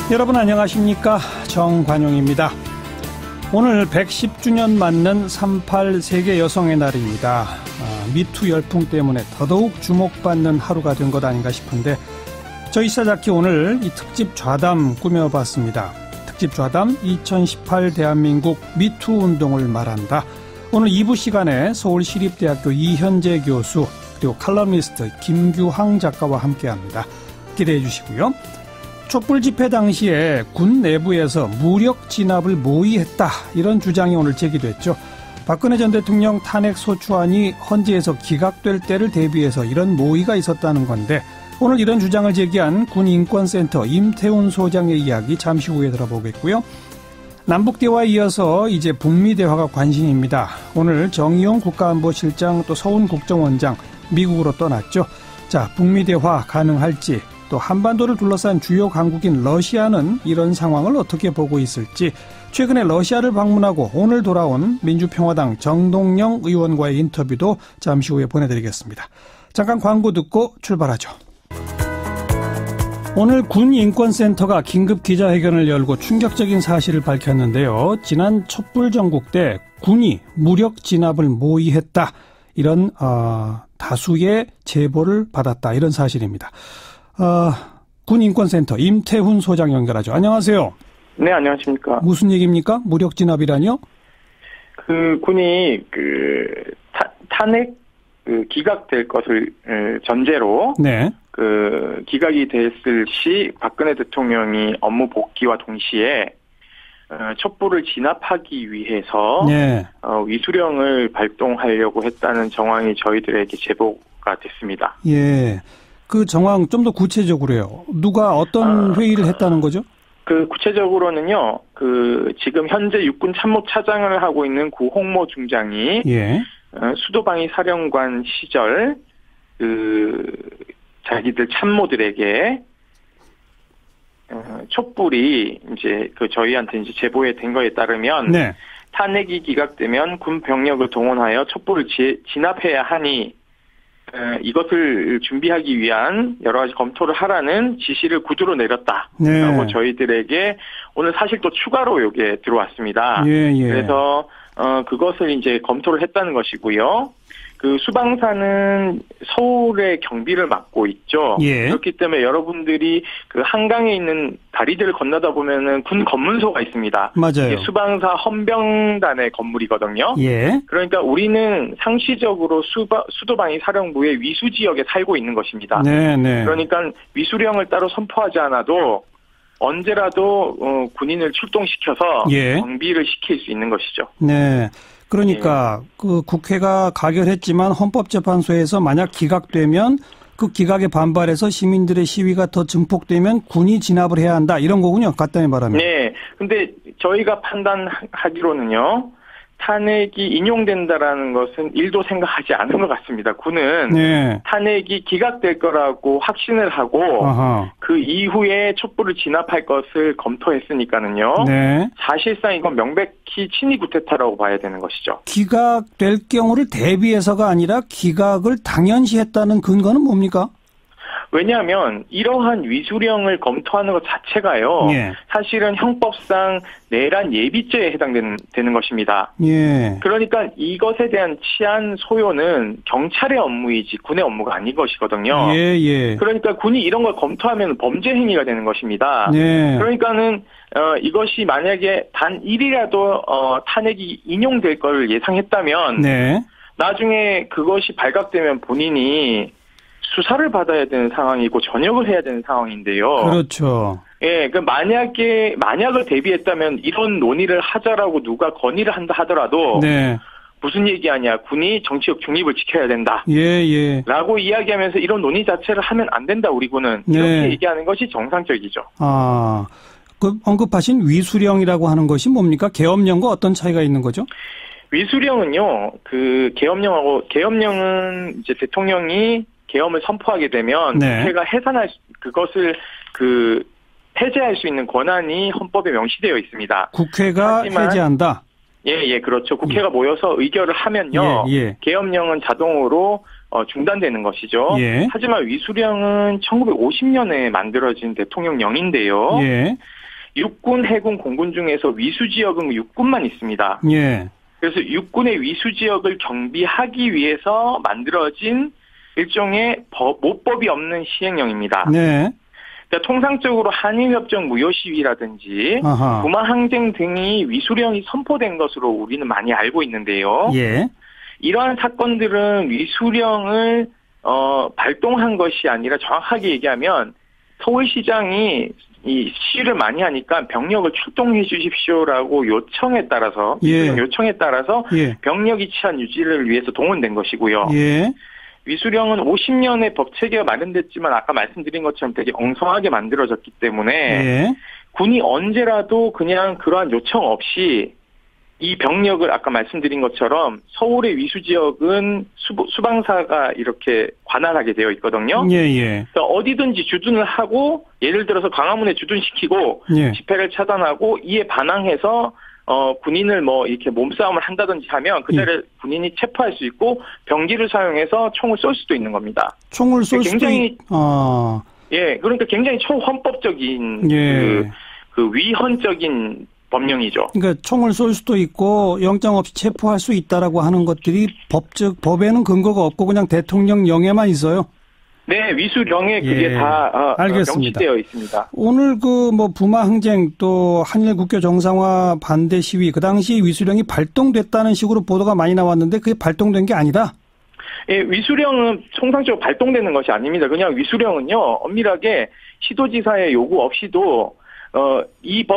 여러분 안녕하십니까? 정관용입니다. 오늘 110주년 맞는 38 세계 여성의 날입니다. 미투 열풍 때문에 더더욱 주목받는 하루가 된 것 아닌가 싶은데 저희 시사자키 오늘 이 특집 좌담 꾸며봤습니다. 특집 좌담 2018 대한민국 미투 운동을 말한다. 오늘 2부 시간에 서울시립대학교 이현재 교수 그리고 칼럼니스트 김규황 작가와 함께합니다. 기대해 주시고요. 촛불 집회 당시에 군 내부에서 무력 진압을 모의했다 이런 주장이 오늘 제기됐죠. 박근혜 전 대통령 탄핵 소추안이 헌재에서 기각될 때를 대비해서 이런 모의가 있었다는 건데 오늘 이런 주장을 제기한 군인권센터 임태훈 소장의 이야기 잠시 후에 들어보겠고요. 남북대화에 이어서 이제 북미대화가 관심입니다. 오늘 정의용 국가안보실장 또 서훈 국정원장 미국으로 떠났죠. 자, 북미대화 가능할지 또 한반도를 둘러싼 주요 강국인 러시아는 이런 상황을 어떻게 보고 있을지 최근에 러시아를 방문하고 오늘 돌아온 민주평화당 정동영 의원과의 인터뷰도 잠시 후에 보내드리겠습니다. 잠깐 광고 듣고 출발하죠. 오늘 군인권센터가 긴급 기자회견을 열고 충격적인 사실을 밝혔는데요. 지난 촛불 전국 때 군이 무력 진압을 모의했다. 이런 다수의 제보를 받았다. 이런 사실입니다. 군인권센터 임태훈 소장 연결하죠. 안녕하세요. 네, 안녕하십니까. 무슨 얘기입니까? 무력 진압이라뇨? 군이 탄핵 기각될 것을 전제로 네. 기각이 됐을 시 박근혜 대통령이 업무 복귀와 동시에 촛불을 진압하기 위해서 네. 위수령을 발동하려고 했다는 정황이 저희들에게 제보가 됐습니다. 예. 그 정황 좀 더 구체적으로요. 누가 어떤 회의를 했다는 거죠? 구체적으로는요, 지금 현재 육군 참모차장을 하고 있는 구홍모 중장이, 예. 수도방위 사령관 시절, 자기들 참모들에게, 촛불이 이제 저희한테 이제 제보에 된 거에 따르면, 네. 탄핵이 기각되면 군 병력을 동원하여 촛불을 진압해야 하니, 이것을 준비하기 위한 여러 가지 검토를 하라는 지시를 구두로 내렸다. 네. 라고 저희들에게 오늘 사실 또 추가로 이게 들어왔습니다. 예, 예. 그래서, 그것을 이제 검토를 했다는 것이고요. 수방사는 서울의 경비를 맡고 있죠. 예. 그렇기 때문에 여러분들이 한강에 있는 다리들을 건너다 보면은 군 검문소가 있습니다. 맞아요. 수방사 헌병단의 건물이거든요. 예. 그러니까 우리는 상시적으로 수도방위 사령부의 위수 지역에 살고 있는 것입니다. 네, 네. 그러니까 위수령을 따로 선포하지 않아도 언제라도 군인을 출동시켜서 예. 경비를 시킬 수 있는 것이죠. 네. 그러니까 국회가 가결했지만 헌법재판소에서 만약 기각되면 그 기각에 반발해서 시민들의 시위가 더 증폭되면 군이 진압을 해야 한다. 이런 거군요. 간단히 말하면. 네. 근데 저희가 판단하기로는요. 탄핵이 인용된다라는 것은 1도 생각하지 않은 것 같습니다. 군은 네. 탄핵이 기각될 거라고 확신을 하고 아하. 그 이후에 촛불을 진압할 것을 검토했으니까는요. 네. 사실상 이건 명백히 친위 구테타라고 봐야 되는 것이죠. 기각될 경우를 대비해서가 아니라 기각을 당연시했다는 근거는 뭡니까? 왜냐하면 이러한 위수령을 검토하는 것 자체가요. 예. 사실은 형법상 내란 예비죄에 해당되는 것입니다. 예. 그러니까 이것에 대한 치안 소요는 경찰의 업무이지 군의 업무가 아닌 것이거든요. 예, 예. 그러니까 군이 이런 걸 검토하면 범죄 행위가 되는 것입니다. 예. 그러니까는 이것이 만약에 단 1이라도 탄핵이 인용될 걸 예상했다면 네. 나중에 그것이 발각되면 본인이 수사를 받아야 되는 상황이고 전역을 해야 되는 상황인데요. 그렇죠. 예, 만약을 대비했다면 이런 논의를 하자라고 누가 건의를 한다 하더라도 네. 무슨 얘기하냐, 군이 정치적 중립을 지켜야 된다. 예, 예. 라고 이야기하면서 이런 논의 자체를 하면 안 된다, 우리 군은. 이렇게 네. 얘기하는 것이 정상적이죠. 언급하신 위수령이라고 하는 것이 뭡니까? 계엄령과 어떤 차이가 있는 거죠? 위수령은요, 계엄령은 이제 대통령이 계엄을 선포하게 되면 네. 국회가 그것을 폐지할 수 있는 권한이 헌법에 명시되어 있습니다. 국회가 폐지한다? 예, 그렇죠. 국회가 모여서 의결을 하면요. 예. 계엄령은 자동으로 중단되는 것이죠. 예. 하지만 위수령은 1950년에 만들어진 대통령령인데요. 예. 육군, 해군, 공군 중에서 위수지역은 육군만 있습니다. 예. 그래서 육군의 위수지역을 경비하기 위해서 만들어진 일종의 모법이 없는 시행령입니다. 네. 그러니까 통상적으로 한일협정 무효시위라든지 부마항쟁 등이 위수령이 선포된 것으로 우리는 많이 알고 있는데요. 예. 이러한 사건들은 위수령을 발동한 것이 아니라 정확하게 얘기하면 서울시장이 이 시위를 많이 하니까 병력을 출동해 주십시오라고 요청에 따라서 예. 병력이 치안 유지를 위해서 동원된 것이고요. 예. 위수령은 50년의 법 체계가 마련됐지만 아까 말씀드린 것처럼 되게 엉성하게 만들어졌기 때문에 예. 군이 언제라도 그냥 그러한 요청 없이 이 병력을 아까 말씀드린 것처럼 서울의 위수지역은 수방사가 이렇게 관할하게 되어 있거든요. 예, 예. 그러니까 어디든지 주둔을 하고 예를 들어서 광화문에 주둔시키고 예. 집회를 차단하고 이에 반항해서 군인을 뭐 이렇게 몸싸움을 한다든지 하면 그 자리에 군인이 체포할 수 있고 병기를 사용해서 총을 쏠 수도 있는 겁니다. 총을 쏠 수도 예, 그러니까 굉장히 초헌법적인 예. 그 위헌적인 법령이죠. 그러니까 총을 쏠 수도 있고 영장 없이 체포할 수 있다라고 하는 것들이 법에는 근거가 없고 그냥 대통령령에만 있어요. 네, 위수령에 그게 예. 다 알겠습니다. 명시되어 있습니다. 오늘 부마 항쟁 또 한일 국교 정상화 반대 시위 그 당시 위수령이 발동됐다는 식으로 보도가 많이 나왔는데 그게 발동된 게 아니다. 예, 위수령은 통상적으로 발동되는 것이 아닙니다. 그냥 위수령은요 엄밀하게 시도지사의 요구 없이도 이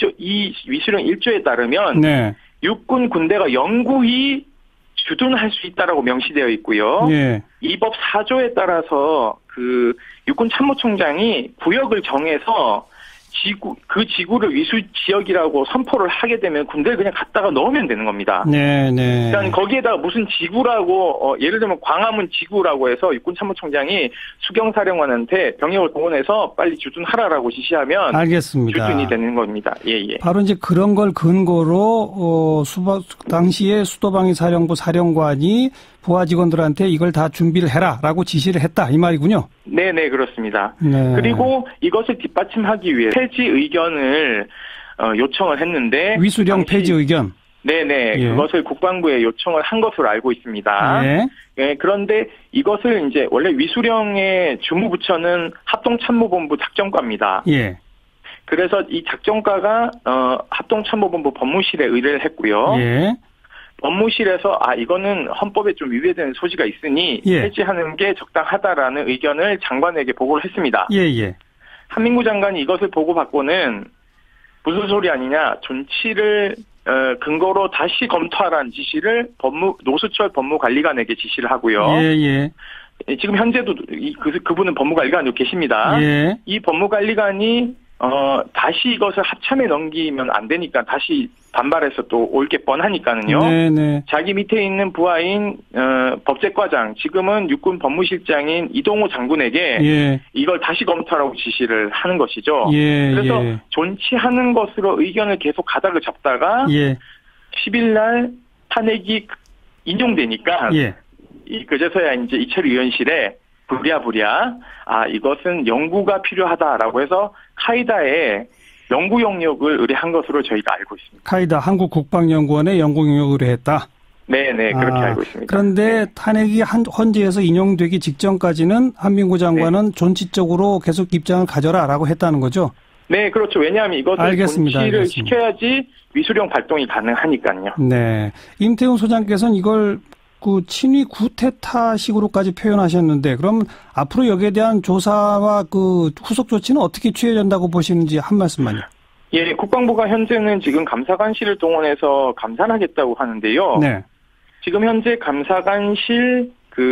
위수령 1조에 따르면 네. 육군 군대가 영구히 주둔할 수 있다라고 명시되어 있고요. 네. 이 법 4조에 따라서 그 육군 참모총장이 구역을 정해서 그 지구를 위수 지역이라고 선포를 하게 되면 군대를 그냥 갖다가 넣으면 되는 겁니다. 네, 네. 그러니까 거기에다가 무슨 지구라고 예를 들면 광화문 지구라고 해서 육군 참모총장이 수경사령관한테 병력을 동원해서 빨리 주둔하라라고 지시하면 알겠습니다. 주둔이 되는 겁니다. 예, 예. 바로 이제 그런 걸 근거로 당시에 수도방위 사령부 사령관이 부하 직원들한테 이걸 다 준비를 해라라고 지시를 했다 이 말이군요. 네, 그렇습니다. 네. 그리고 이것을 뒷받침하기 위해 폐지 의견을 요청을 했는데 위수령 폐지 의견. 네네. 예. 그것을 국방부에 요청을 한 것으로 알고 있습니다. 예. 예, 그런데 이것을 이제 원래 위수령의 주무부처는 합동참모본부 작전과입니다. 예. 그래서 이 작전과가 합동참모본부 법무실에 의뢰를 했고요. 예. 법무실에서 이거는 헌법에 좀 위배되는 소지가 있으니 예. 폐지하는 게 적당하다라는 의견을 장관에게 보고를 했습니다. 예. 한민구 장관이 이것을 보고받고는 무슨 소리 아니냐, 존치를 근거로 다시 검토하라는 지시를 노수철 법무관리관에게 지시를 하고요. 예. 지금 현재도 그분은 법무관리관으로 계십니다. 예. 이 법무관리관이 다시 이것을 합참에 넘기면 안 되니까 다시 반발해서 또 올 게 뻔하니까는요. 네네. 자기 밑에 있는 부하인 법제과장, 지금은 육군 법무실장인 이동호 장군에게 예. 이걸 다시 검토하라고 지시를 하는 것이죠. 그래서 존치하는 것으로 의견을 계속 가닥을 잡다가 10일 날 탄핵이 인용되니까 그제서야 이제 이철 의원실에 부랴부랴 이것은 연구가 필요하다라고 해서 카이다에 연구 용역을 의뢰한 것으로 저희가 알고 있습니다. 카이다 한국국방연구원에 연구 용역을 의뢰했다. 네네 그렇게 알고 있습니다. 그런데 탄핵이 헌재에서 인용되기 직전까지는 한민구 장관은 존치적으로 계속 입장을 가져라라고 했다는 거죠? 네, 그렇죠. 왜냐하면 이것을 존치를 시켜야지 위수령 발동이 가능하니까요. 네, 임태훈 소장께서는 이걸 친위 구태타식으로까지 표현하셨는데 그럼 앞으로 여기에 대한 조사와 후속 조치는 어떻게 취해진다고 보시는지 한 말씀만요. 예, 국방부가 현재는 지금 감사관실을 동원해서 감사를 하겠다고 하는데요. 네. 지금 현재 감사관실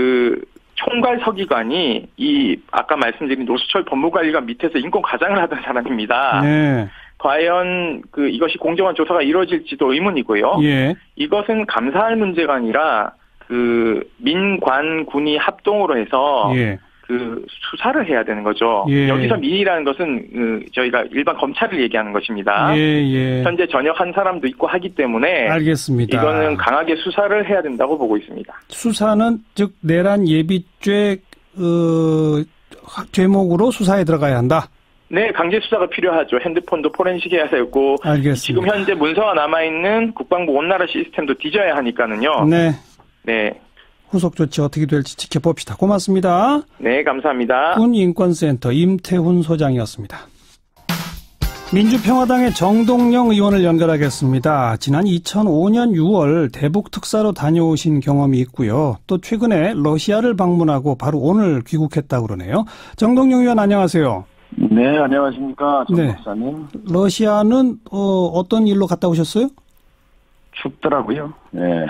총괄 서기관이 아까 말씀드린 노수철 법무관리관 밑에서 인권 과장을 하던 사람입니다. 네. 과연 이것이 공정한 조사가 이루어질지도 의문이고요. 예. 이것은 감사할 문제가 아니라 민관군이 합동으로 해서 그 수사를 해야 되는 거죠. 예. 여기서 미이라는 것은 저희가 일반 검찰을 얘기하는 것입니다. 예. 현재 전역한 사람도 있고 하기 때문에 알겠습니다. 이거는 강하게 수사를 해야 된다고 보고 있습니다. 수사는 즉 내란 예비죄 죄목으로 수사에 들어가야 한다. 네, 강제 수사가 필요하죠. 핸드폰도 포렌식 해야 되고 알겠습니다. 지금 현재 문서가 남아있는 국방부 온나라 시스템도 뒤져야 하니까는요. 네. 후속 조치 어떻게 될지 지켜봅시다. 고맙습니다. 네, 감사합니다. 군인권센터 임태훈 소장이었습니다. 민주평화당의 정동영 의원을 연결하겠습니다. 지난 2005년 6월 대북 특사로 다녀오신 경험이 있고요. 또 최근에 러시아를 방문하고 바로 오늘 귀국했다고 그러네요. 정동영 의원 안녕하세요. 네, 안녕하십니까. 정 박사님. 러시아는 어떤 일로 갔다 오셨어요? 춥더라고요. 네.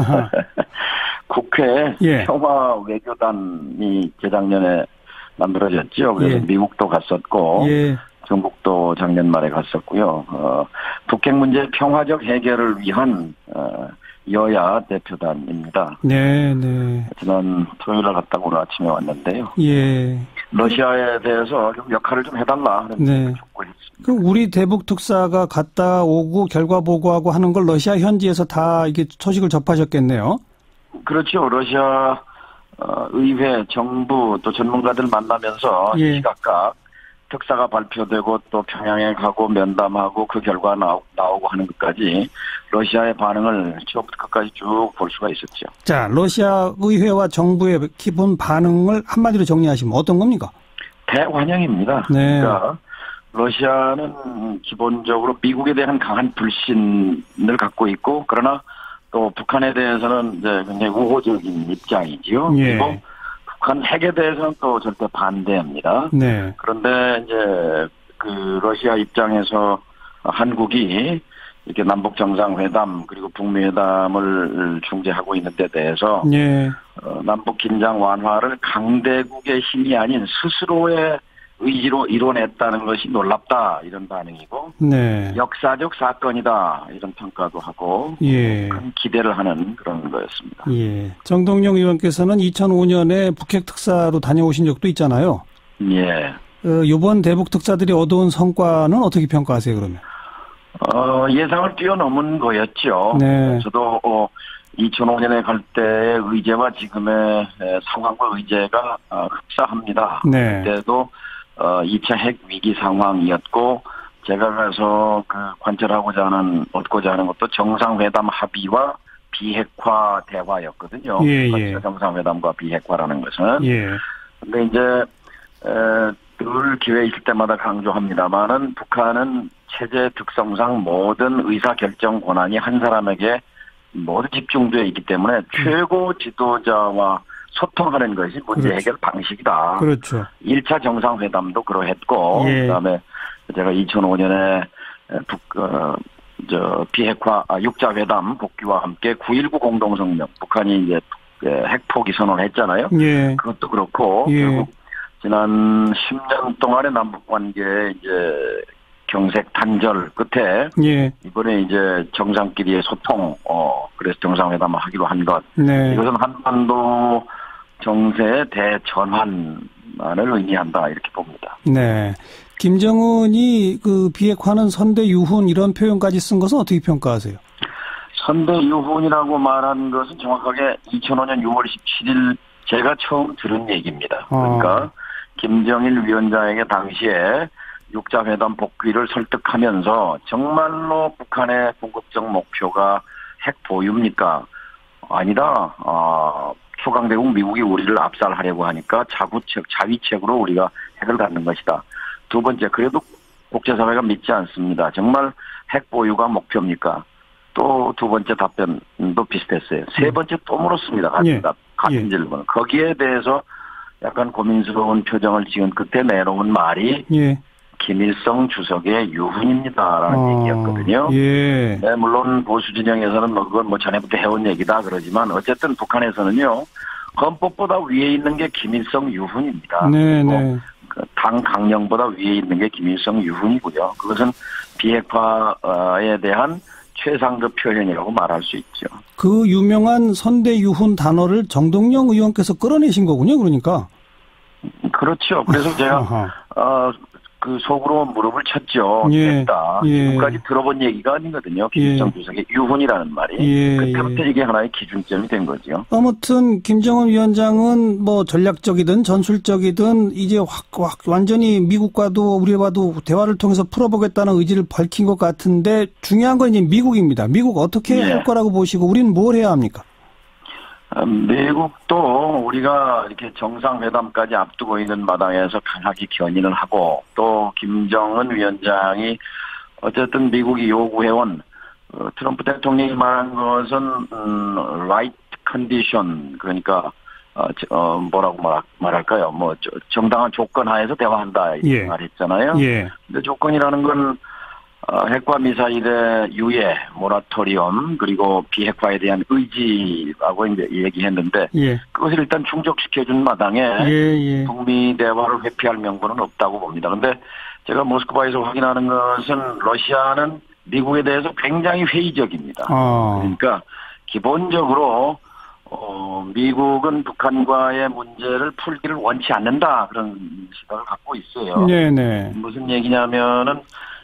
국회 평화 외교단이 재작년에 만들어졌죠. 그래서 미국도 갔었고 중국도 작년 말에 갔었고요. 북핵 문제 평화적 해결을 위한 여야 대표단입니다. 네. 지난 토요일에 갔다가 오늘 아침에 왔는데요. 러시아에 대해서 좀 역할을 좀 해달라. 그럼 우리 대북 특사가 갔다 오고 결과 보고하고 하는 걸 러시아 현지에서 다 이게 소식을 접하셨겠네요. 그렇죠. 러시아 의회, 정부 또 전문가들 만나면서 시각각 특사가 발표되고 또 평양에 가고 면담하고 그 결과 나오고 하는 것까지 러시아의 반응을 처음부터 끝까지 쭉 볼 수가 있었죠. 자, 러시아 의회와 정부의 기본 반응을 한마디로 정리하시면 어떤 겁니까? 대환영입니다. 그러니까 러시아는 기본적으로 미국에 대한 강한 불신을 갖고 있고 그러나 또 북한에 대해서는 이제 굉장히 우호적인 입장이지요. 그리고 북한 핵에 대해서는 또 절대 반대합니다. 그런데 이제 그 러시아 입장에서 한국이 이렇게 남북 정상회담 그리고 북미 회담을 중재하고 있는 데 대해서 남북 긴장 완화를 강대국의 힘이 아닌 스스로의 의지로 이뤄냈다는 것이 놀랍다 이런 반응이고 역사적 사건이다 이런 평가도 하고 큰 기대를 하는 그런 거였습니다. 정동영 의원께서는 2005년에 북핵 특사로 다녀오신 적도 있잖아요. 이번 대북 특사들이 얻어온 성과는 어떻게 평가하세요 그러면? 예상을 뛰어넘은 거였죠. 저도 2005년에 갈 때의 의제와 지금의 상황과 의제가 흡사합니다. 그때도 2차 핵 위기 상황이었고 제가 가서 그 얻고자 하는 것도 정상회담 합의와 비핵화 대화였거든요. 정상회담과 비핵화라는 것은. 근데 이제 늘 기회 있을 때마다 강조합니다만은 북한은 체제 특성상 모든 의사결정 권한이 한 사람에게 모두 집중되어 있기 때문에 최고 지도자와 소통하는 것이 문제 해결 방식이다. 1차 정상회담도 그러했고, 그다음에 제가 2005년에 비핵화 6자 회담 복귀와 함께 9.19 공동성명, 북한이 이제 핵 포기 선언을 했잖아요. 그것도 그렇고 결국 지난 10년 동안의 남북 관계 이제 경색 단절 끝에 이번에 이제 정상끼리의 소통, 그래서 정상회담을 하기로 한 것. 이것은 한반도 정세의 대전환을 의미한다 이렇게 봅니다. 김정은이 그 비핵화는 선대유훈 이런 표현까지 쓴 것은 어떻게 평가하세요? 선대유훈이라고 말한 것은 정확하게 2005년 6월 17일 제가 처음 들은 얘기입니다. 그러니까 김정일 위원장에게 당시에 6자 회담 복귀를 설득하면서 정말로 북한의 궁극적 목표가 핵 보유입니까? 아니다. 초강대국 미국이 우리를 압살하려고 하니까 자위책으로 우리가 핵을 갖는 것이다. 두 번째, 그래도 국제사회가 믿지 않습니다. 정말 핵 보유가 목표입니까? 또 두 번째 답변도 비슷했어요. 세 번째 또 물었습니다. 같은 질문. 거기에 대해서 약간 고민스러운 표정을 지은 끝에 내놓은 말이 김일성 주석의 유훈입니다라는 얘기였거든요. 물론 보수 진영에서는 그건 전에부터 해온 얘기다 그러지만 어쨌든 북한에서는요 헌법보다 위에 있는 게 김일성 유훈입니다. 당 강령보다 위에 있는 게 김일성 유훈이고요. 그것은 비핵화에 대한 최상급 표현이라고 말할 수 있죠. 그 유명한 선대유훈 단어를 정동영 의원께서 끌어내신 거군요, 그러니까. 그렇죠. 그래서 제가 그 속으로 무릎을 쳤죠. 됐다. 지금까지 들어본 얘기가 아니거든요. 김일성 주석의 유훈이라는 말이. 그때부터 이게 하나의 기준점이 된 거죠. 아무튼 김정은 위원장은 뭐 전략적이든 전술적이든 이제 확 완전히 미국과도 우리와도 대화를 통해서 풀어보겠다는 의지를 밝힌 것 같은데 중요한 건 이제 미국입니다. 미국 어떻게 할 거라고 보시고 우리는 뭘 해야 합니까? 미국도 우리가 이렇게 정상회담까지 앞두고 있는 마당에서 강하게 견인을 하고 또 김정은 위원장이 어쨌든 미국이 요구해온 트럼프 대통령이 말한 것은 right condition 그러니까 뭐라고 말할까요? 뭐 정당한 조건 하에서 대화한다 이렇게 말했잖아요. 근데 조건이라는 건 핵과 미사일의 유예, 모라토리엄, 그리고 비핵화에 대한 의지라고 이제 얘기했는데, 그것을 일단 충족시켜준 마당에 북미 대화를 회피할 명분은 없다고 봅니다. 그런데 제가 모스크바에서 확인하는 것은 러시아는 미국에 대해서 굉장히 회의적입니다. 그러니까 기본적으로 미국은 북한과의 문제를 풀기를 원치 않는다 그런 시각을 갖고 있어요. 무슨 얘기냐면은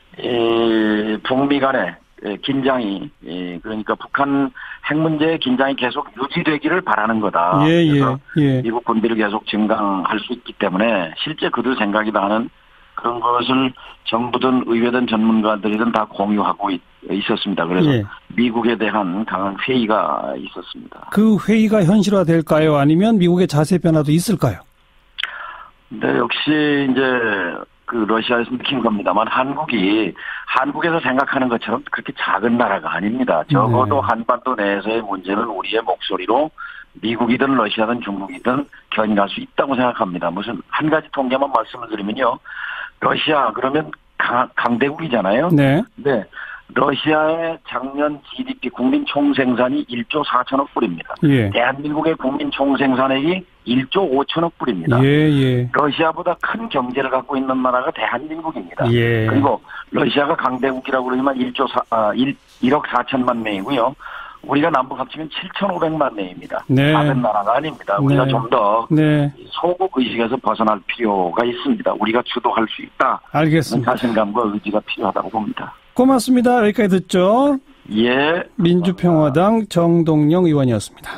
북미 간의 긴장이 그러니까 북한 핵 문제의 긴장이 계속 유지되기를 바라는 거다. 그래서 미국 군비를 계속 증강할 수 있기 때문에 실제 그들 생각이다 하는 그런 것을 정부든 의회든 전문가들이든 다 공유하고 있었습니다. 그래서 미국에 대한 강한 회의가 있었습니다. 그 회의가 현실화될까요? 아니면 미국의 자세 변화도 있을까요? 네, 역시 이제 그 러시아에서 느낀 겁니다만 한국에서 생각하는 것처럼 그렇게 작은 나라가 아닙니다. 적어도 한반도 내에서의 문제는 우리의 목소리로 미국이든 러시아든 중국이든 견인할 수 있다고 생각합니다. 무슨 한 가지 통계만 말씀을 드리면요. 러시아 그러면 강대국이잖아요. 네. 러시아의 작년 GDP 국민 총생산이 1조 4천억 불입니다. 대한민국의 국민 총생산액이 1조 5천억 불입니다. 러시아보다 큰 경제를 갖고 있는 나라가 대한민국입니다. 그리고 러시아가 강대국이라고 그러지만 1억 4천만 명이고요. 우리가 남북 합치면 7,500만 명입니다. 작은 나라가 아닙니다. 우리가 좀 더 소국 의식에서 벗어날 필요가 있습니다. 우리가 주도할 수 있다. 알겠습니다. 자신감과 의지가 필요하다고 봅니다. 고맙습니다. 여기까지 듣죠. 민주평화당 정동영 의원이었습니다.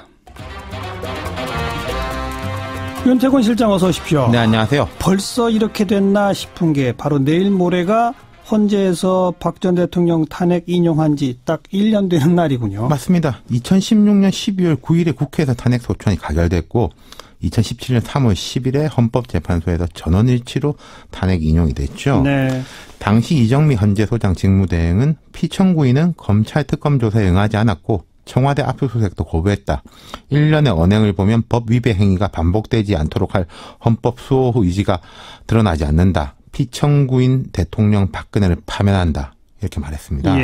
윤태곤 실장 어서 오십시오. 네, 안녕하세요. 벌써 이렇게 됐나 싶은 게 바로 내일 모레가 헌재에서 박 전 대통령 탄핵 인용한 지 딱 1년 되는 날이군요. 맞습니다. 2016년 12월 9일에 국회에서 탄핵 소추안이 가결됐고 2017년 3월 10일에 헌법재판소에서 전원일치로 탄핵 인용이 됐죠. 당시 이정미 헌재소장 직무대행은 피청구인은 검찰 특검 조사에 응하지 않았고 청와대 압수수색도 거부했다. 1년의 언행을 보면 법 위배 행위가 반복되지 않도록 할 헌법 수호 의지가 드러나지 않는다. 피청구인 대통령 박근혜를 파면한다. 이렇게 말했습니다.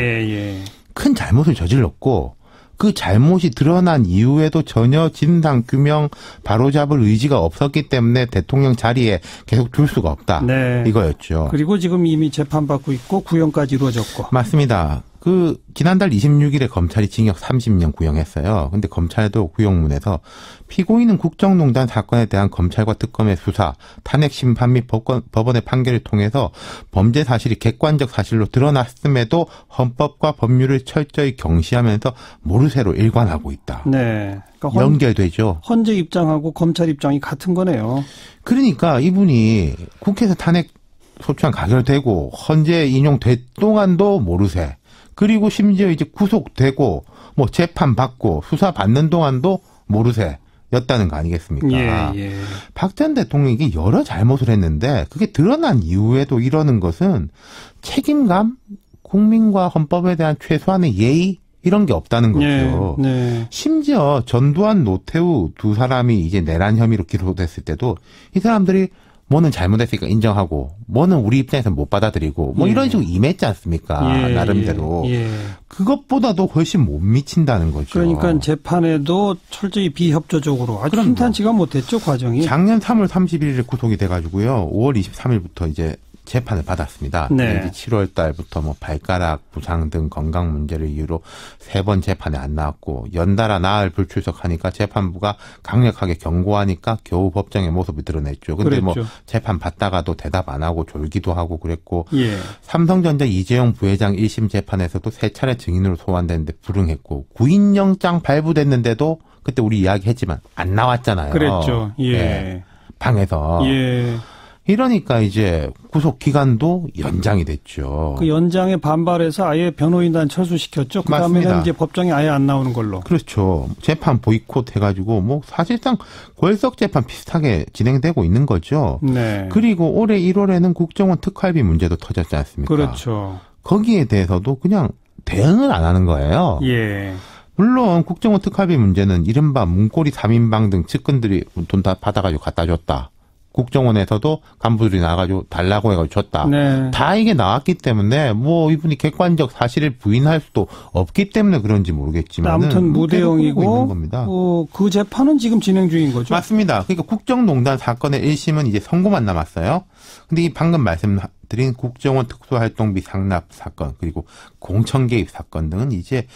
큰 잘못을 저질렀고 그 잘못이 드러난 이후에도 전혀 진상규명 바로잡을 의지가 없었기 때문에 대통령 자리에 계속 둘 수가 없다. 이거였죠. 그리고 지금 이미 재판받고 있고 구형까지 이루어졌고. 맞습니다. 지난달 26일에 검찰이 징역 30년 구형했어요. 근데 검찰도 구형문에서 피고인은 국정농단 사건에 대한 검찰과 특검의 수사, 탄핵 심판 및 법원의 판결을 통해서 범죄 사실이 객관적 사실로 드러났음에도 헌법과 법률을 철저히 경시하면서 모르쇠로 일관하고 있다. 그러니까 연결되죠. 헌재 입장하고 검찰 입장이 같은 거네요. 그러니까 이분이 국회에서 탄핵 소추안 가결되고 헌재 인용될 동안도 모르쇠. 그리고 심지어 이제 구속되고 뭐 재판 받고 수사 받는 동안도 모르쇠였다는 거 아니겠습니까? 박 전 대통령이 이게 여러 잘못을 했는데 그게 드러난 이후에도 이러는 것은 책임감, 국민과 헌법에 대한 최소한의 예의 이런 게 없다는 거죠. 심지어 전두환, 노태우 두 사람이 이제 내란 혐의로 기소됐을 때도 이 사람들이 뭐는 잘못했으니까 인정하고 뭐는 우리 입장에서 못 받아들이고 뭐 이런 식으로 임했지 않습니까? 나름대로. 그것보다도 훨씬 못 미친다는 거죠. 그러니까 재판에도 철저히 비협조적으로 아주 순탄치가 못했죠, 과정이. 작년 3월 31일에 구속이 돼가지고요. 5월 23일부터 이제 재판을 받았습니다. 네. 7월 달부터 뭐 발가락 부상 등 건강 문제를 이유로 3번 재판에 안 나왔고 연달아 나흘 불출석하니까 재판부가 강력하게 경고하니까 겨우 법정의 모습을 드러냈죠. 근데 뭐 재판 받다가도 대답 안 하고 졸기도 하고 그랬고 예. 삼성전자 이재용 부회장 1심 재판에서도 3차례 증인으로 소환됐는데 불응했고 구인영장 발부됐는데도 그때 우리 이야기했지만 안 나왔잖아요. 그랬죠. 예. 네. 방에서. 예. 이러니까 이제 구속 기간도 연장이 됐죠. 그 연장에 반발해서 아예 변호인단 철수시켰죠. 그 다음에는 이제 법정에 아예 안 나오는 걸로. 그렇죠. 재판 보이콧 해가지고 뭐 사실상 골석 재판 비슷하게 진행되고 있는 거죠. 네. 그리고 올해 1월에는 국정원 특활비 문제도 터졌지 않습니까? 그렇죠. 거기에 대해서도 그냥 대응을 안 하는 거예요. 예. 물론 국정원 특활비 문제는 이른바 문고리 3인방 등 측근들이 돈 다 받아가지고 갖다 줬다. 국정원에서도 간부들이 나가지고 달라고 해가지고 줬다. 네. 다 이게 나왔기 때문에 뭐 이분이 객관적 사실을 부인할 수도 없기 때문에 그런지 모르겠지만 아무튼 무대응이고 그 재판은 지금 진행 중인 거죠. 맞습니다. 그러니까 국정농단 사건의 1심은 이제 선고만 남았어요. 근데 이 방금 말씀드린 국정원 특수활동비 상납 사건 그리고 공천 개입 사건 등은 이제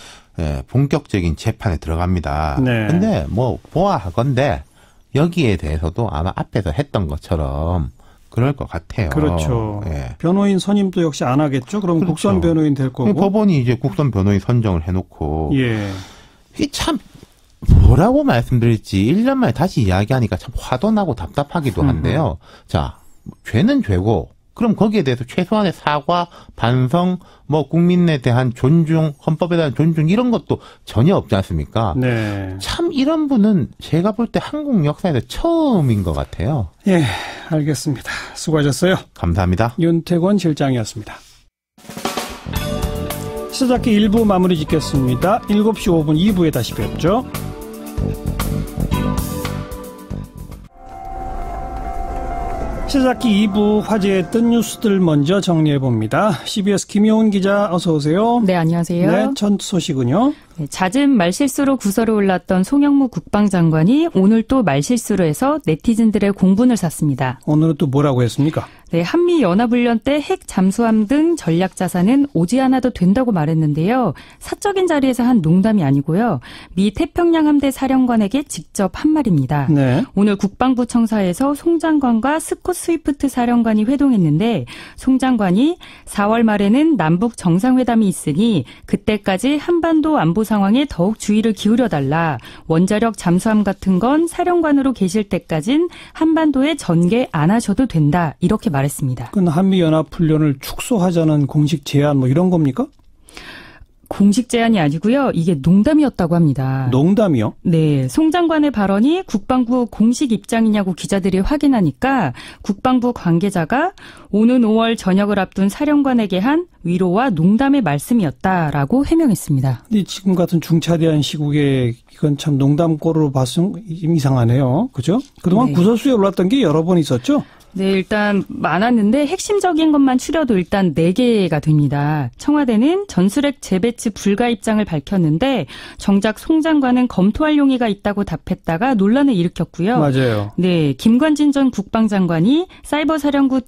본격적인 재판에 들어갑니다. 네. 근데 뭐 보아하건대 여기에 대해서도 아마 앞에서 했던 것처럼 그럴 것 같아요. 그렇죠. 예. 변호인 선임도 역시 안 하겠죠? 그럼 그렇죠. 국선 변호인 될 거고. 법원이 이제 국선 변호인 선정을 해놓고. 예. 이게 참 뭐라고 말씀드릴지 1년 만에 다시 이야기하니까 참 화도 나고 답답하기도 한데요. 자, 죄는 죄고 그럼 거기에 대해서 최소한의 사과, 반성, 뭐 국민에 대한 존중, 헌법에 대한 존중 이런 것도 전혀 없지 않습니까? 네. 참 이런 분은 제가 볼 때 한국 역사에서 처음인 것 같아요. 예, 알겠습니다. 수고하셨어요. 감사합니다. 윤태권 실장이었습니다. 시사잡기 1부 마무리 짓겠습니다. 7시 5분 2부에 다시 뵙죠. 시사잡기 2부 화제했던 뉴스들 먼저 정리해봅니다. CBS 김효은 기자 어서 오세요. 네, 안녕하세요. 네, 첫 소식은요. 네, 잦은 말실수로 구설에 올랐던 송영무 국방장관이 오늘 또 말실수로 해서 네티즌들의 공분을 샀습니다. 오늘은 또 뭐라고 했습니까? 네, 한미연합훈련 때 핵 잠수함 등 전략자산은 오지 않아도 된다고 말했는데요. 사적인 자리에서 한 농담이 아니고요. 미 태평양 함대 사령관에게 직접 한 말입니다. 네. 오늘 국방부 청사에서 송 장관과 스콧 스위프트 사령관이 회동했는데 송 장관이 4월 말에는 남북 정상회담이 있으니 그때까지 한반도 안보 상황에 더욱 주의를 기울여달라. 원자력 잠수함 같은 건 사령관으로 계실 때까진 한반도에 전개 안 하셔도 된다. 이렇게 말했습니다. 그건 한미연합훈련을 축소하자는 공식 제안 뭐 이런 겁니까? 공식 제안이 아니고요. 이게 농담이었다고 합니다. 농담이요? 네. 송 장관의 발언이 국방부 공식 입장이냐고 기자들이 확인하니까 국방부 관계자가 오는 5월 전역을 앞둔 사령관에게 한 위로와 농담의 말씀이었다라고 해명했습니다. 근데 지금 같은 중차대한 시국에 이건 참 농담꼴로 봤으면 이상하네요. 그죠? 그동안 네. 구설수에 올랐던 게 여러 번 있었죠? 네, 일단 많았는데 핵심적인 것만 추려도 일단 4개가 됩니다. 청와대는 전술핵 재배치 불가 입장을 밝혔는데 정작 송 장관은 검토할 용의가 있다고 답했다가 논란을 일으켰고요. 맞아요. 네, 김관진 전 국방장관이 사이버사령부